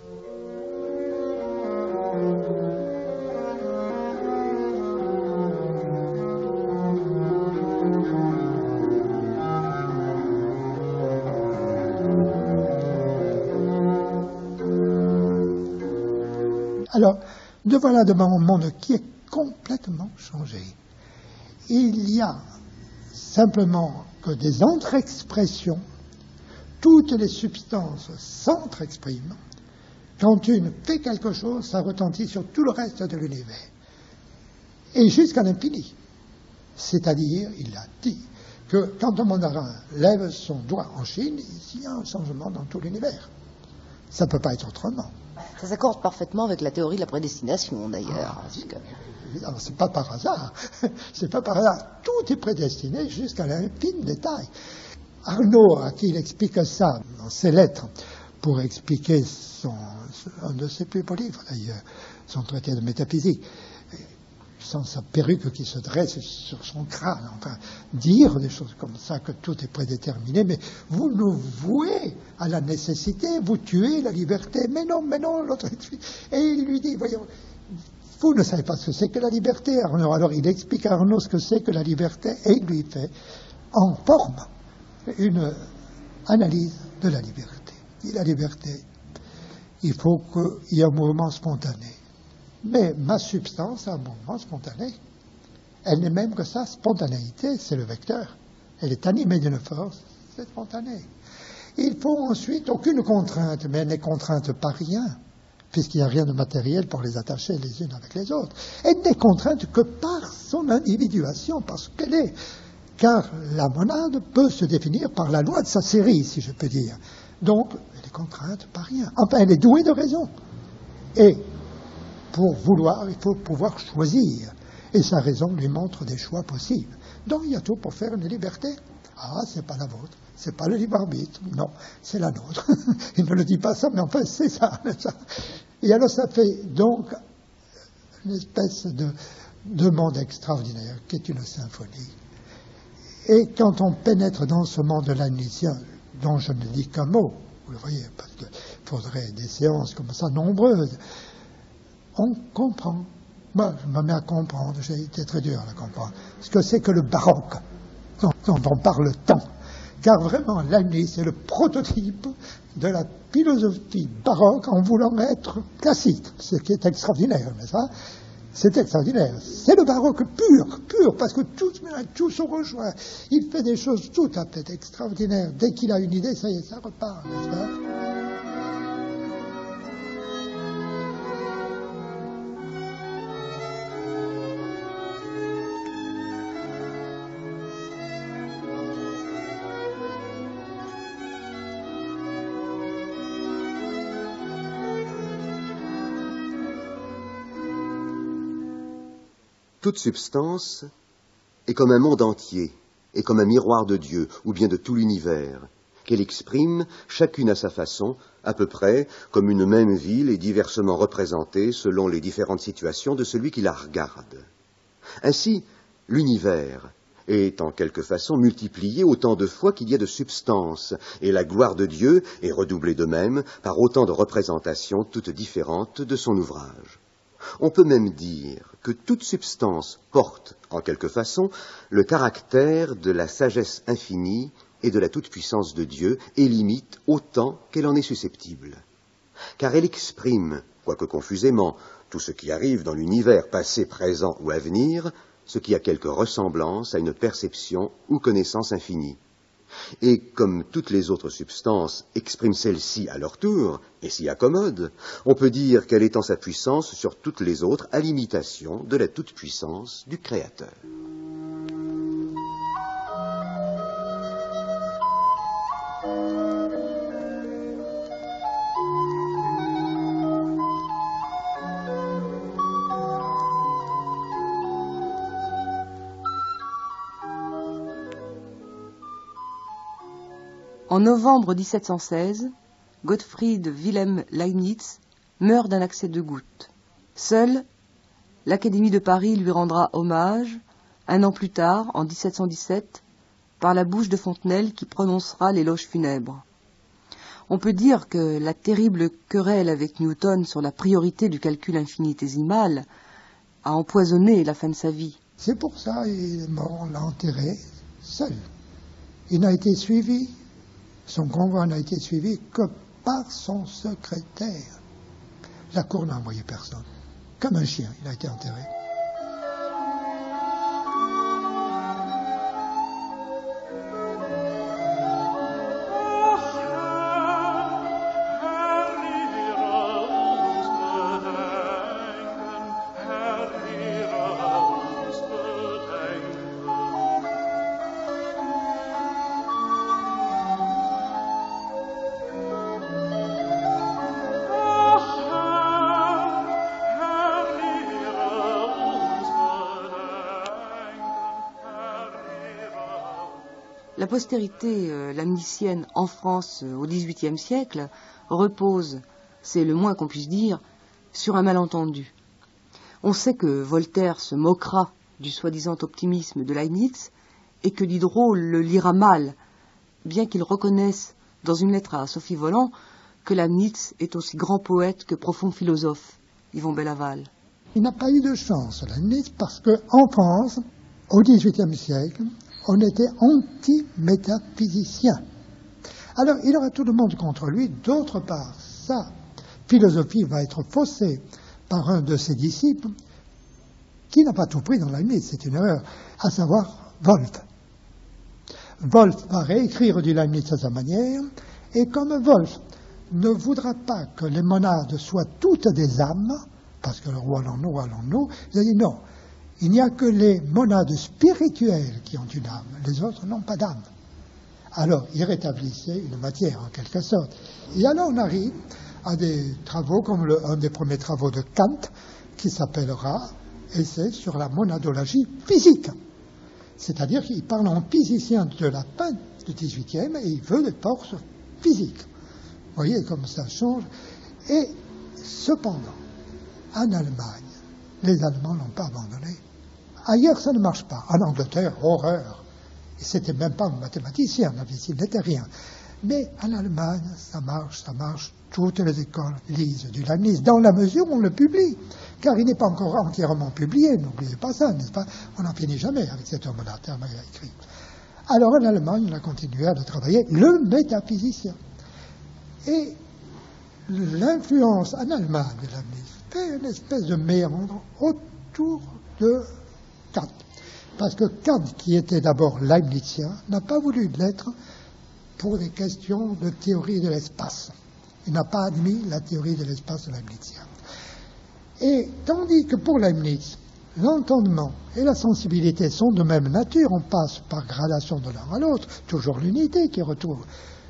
Alors, nous voilà devant un monde qui est complètement changé. Il y a simplement que des entre-expressions, toutes les substances s'entre-expriment. Quand une fait quelque chose, ça retentit sur tout le reste de l'univers. Et jusqu'à l'infini. C'est-à-dire, il a dit, que quand un mandarin lève son doigt en Chine, il y a un changement dans tout l'univers. Ça ne peut pas être autrement. Ça s'accorde parfaitement avec la théorie de la prédestination, d'ailleurs. Alors, c'est pas par hasard. C'est pas par hasard. Tout est prédestiné jusqu'à l'infime détail. Arnaud, à qui il explique ça dans ses lettres, pour expliquer un de ses plus beaux livres, d'ailleurs, son traité de métaphysique, sans sa perruque qui se dresse sur son crâne, enfin, dire des choses comme ça, que tout est prédéterminé, mais vous nous vouez à la nécessité, vous tuez la liberté, mais non, l'autre... Et il lui dit, voyons, vous ne savez pas ce que c'est que la liberté, Arnaud. Alors il explique à Arnaud ce que c'est que la liberté, et il lui fait, en forme, une analyse de la liberté. Et la liberté, il faut qu'il y ait un mouvement spontané. Mais ma substance a un mouvement spontané. Elle n'est même que sa spontanéité, c'est le vecteur. Elle est animée d'une force, c'est spontané. Il faut ensuite aucune contrainte, mais elle n'est contrainte par rien, puisqu'il n'y a rien de matériel pour les attacher les unes avec les autres. Elle n'est contrainte que par son individuation, parce qu'elle est. Car la monade peut se définir par la loi de sa série, si je peux dire. Donc, elle est contrainte par rien. Enfin, elle est douée de raison. Et pour vouloir, il faut pouvoir choisir. Et sa raison lui montre des choix possibles. Donc, il y a tout pour faire une liberté. Ah, c'est pas la vôtre. C'est pas le libre arbitre. Non, c'est la nôtre. Il ne le dit pas ça, mais enfin, c'est ça. Et alors, ça fait donc une espèce de monde extraordinaire qui est une symphonie. Et quand on pénètre dans ce monde-là initial, dont je ne dis qu'un mot, vous le voyez, parce qu'il faudrait des séances comme ça nombreuses, on comprend. Moi, je me mets à comprendre, j'ai été très dur à comprendre, ce que c'est que le baroque, dont on parle tant. Car vraiment, Leibniz est le prototype de la philosophie baroque en voulant être classique, ce qui est extraordinaire, n'est-ce pas ? C'est extraordinaire. C'est le baroque pur, parce que tout se rejoint. Il fait des choses tout à fait extraordinaires. Dès qu'il a une idée, ça y est, ça repart, n'est-ce pas ? Toute substance est comme un monde entier, et comme un miroir de Dieu, ou bien de tout l'univers, qu'elle exprime, chacune à sa façon, à peu près comme une même ville est diversement représentée selon les différentes situations de celui qui la regarde. Ainsi, l'univers est en quelque façon multiplié autant de fois qu'il y a de substance, et la gloire de Dieu est redoublée de même par autant de représentations toutes différentes de son ouvrage. On peut même dire que toute substance porte, en quelque façon, le caractère de la sagesse infinie et de la toute-puissance de Dieu, et limite autant qu'elle en est susceptible. Car elle exprime, quoique confusément, tout ce qui arrive dans l'univers passé, présent ou à venir, ce qui a quelque ressemblance à une perception ou connaissance infinie. Et comme toutes les autres substances expriment celle-ci à leur tour, et s'y accommodent, on peut dire qu'elle étend sa puissance sur toutes les autres à l'imitation de la toute-puissance du Créateur. En novembre 1716, Gottfried Wilhelm Leibniz meurt d'un accès de goutte. Seule, l'Académie de Paris lui rendra hommage, un an plus tard, en 1717, par la bouche de Fontenelle qui prononcera l'éloge funèbre. On peut dire que la terrible querelle avec Newton sur la priorité du calcul infinitésimal a empoisonné la fin de sa vie. C'est pour ça qu'il est mort, on l'a enterré seul. Il n'a été suivi. Son convoi n'a été suivi que par son secrétaire. La cour n'a envoyé personne. Comme un chien, il a été enterré. La postérité leibnizienne en France au XVIIIe siècle repose, c'est le moins qu'on puisse dire, sur un malentendu. On sait que Voltaire se moquera du soi-disant optimisme de Leibniz et que Diderot le lira mal, bien qu'il reconnaisse dans une lettre à Sophie Volant que Leibniz est aussi grand poète que profond philosophe, Yvon Bellaval. Il n'a pas eu de chance, Leibniz, parce qu'en France, au XVIIIe siècle, on était anti-métaphysicien. Alors, il aura tout le monde contre lui. D'autre part, sa philosophie va être faussée par un de ses disciples qui n'a pas tout pris dans Leibniz, c'est une erreur, à savoir Wolf. Wolf va réécrire du Leibniz à sa manière, et comme Wolf ne voudra pas que les monades soient toutes des âmes, parce que le roi allons-nous, il a dit non, il n'y a que les monades spirituelles qui ont une âme, les autres n'ont pas d'âme. Alors, il rétablissait une matière, en quelque sorte. Et alors, on arrive à des travaux, comme un des premiers travaux de Kant, qui s'appellera « Essai sur la monadologie physique ». C'est-à-dire qu'il parle en physicien de la fin du XVIIIe et il veut des forces physiques. Vous voyez comme ça change. Et cependant, en Allemagne, les Allemands n'ont pas abandonné. Ailleurs, ça ne marche pas. En Angleterre, horreur. Et c'était même pas un mathématicien, la médecine n'était rien. Mais en Allemagne, ça marche. Toutes les écoles lisent du Leibniz, dans la mesure où on le publie. Car il n'est pas encore entièrement publié, n'oubliez pas ça, n'est-ce pas? On n'en finit jamais avec cet homme-là, tellement il a écrit. Alors en Allemagne, on a continué à travailler le métaphysicien. Et l'influence en Allemagne de Leibniz fait une espèce de méandre autour de Kant. Parce que Kant, qui était d'abord leibnizien, n'a pas voulu l'être pour des questions de théorie de l'espace. Il n'a pas admis la théorie de l'espace leibnizien. Et tandis que pour Leibniz, l'entendement et la sensibilité sont de même nature, on passe par gradation de l'un à l'autre, toujours l'unité qui retrouve.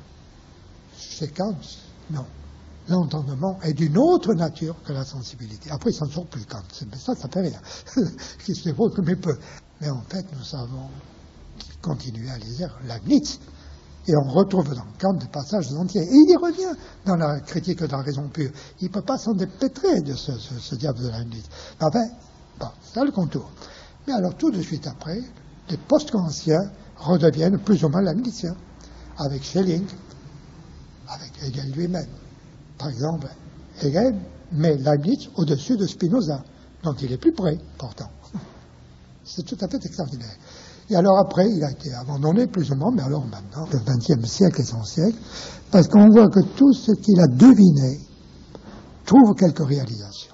Chez Kant, non. L'entendement est d'une autre nature que la sensibilité. Après, il s'en sort plus Kant. Ça fait rien. Qui se débrouille comme il peut. Mais en fait, nous savons qu'il continuait à lire Leibniz. Et on retrouve dans Kant des passages entiers. Et il y revient dans la critique de la raison pure. Il ne peut pas s'en dépêtrer de ce diable de Leibniz. Enfin, bon, c'est le contour. Mais alors, tout de suite après, les post-kantiens redeviennent plus ou moins leibniziens. Avec Schelling, avec Hegel lui-même. Par exemple, Hegel met Leibniz au-dessus de Spinoza, dont il est plus près, pourtant. C'est tout à fait extraordinaire. Et alors après, il a été abandonné plus ou moins, mais alors maintenant, le XXe siècle est son siècle, parce qu'on voit que tout ce qu'il a deviné trouve quelques réalisations.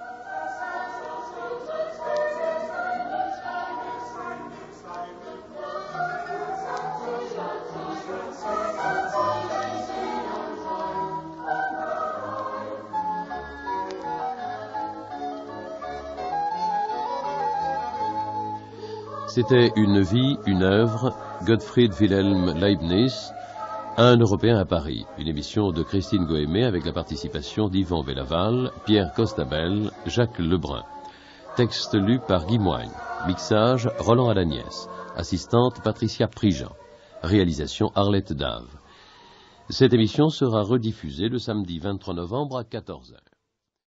C'était Une vie, une œuvre, Gottfried Wilhelm Leibniz, un Européen à Paris. Une émission de Christine Goémé avec la participation d'Yvan Bellaval, Pierre Costabel, Jacques Lebrun. Texte lu par Guy Moigne. Mixage Roland Alagnès. Assistante Patricia Prigent. Réalisation Arlette Dave. Cette émission sera rediffusée le samedi 23 novembre à 14h.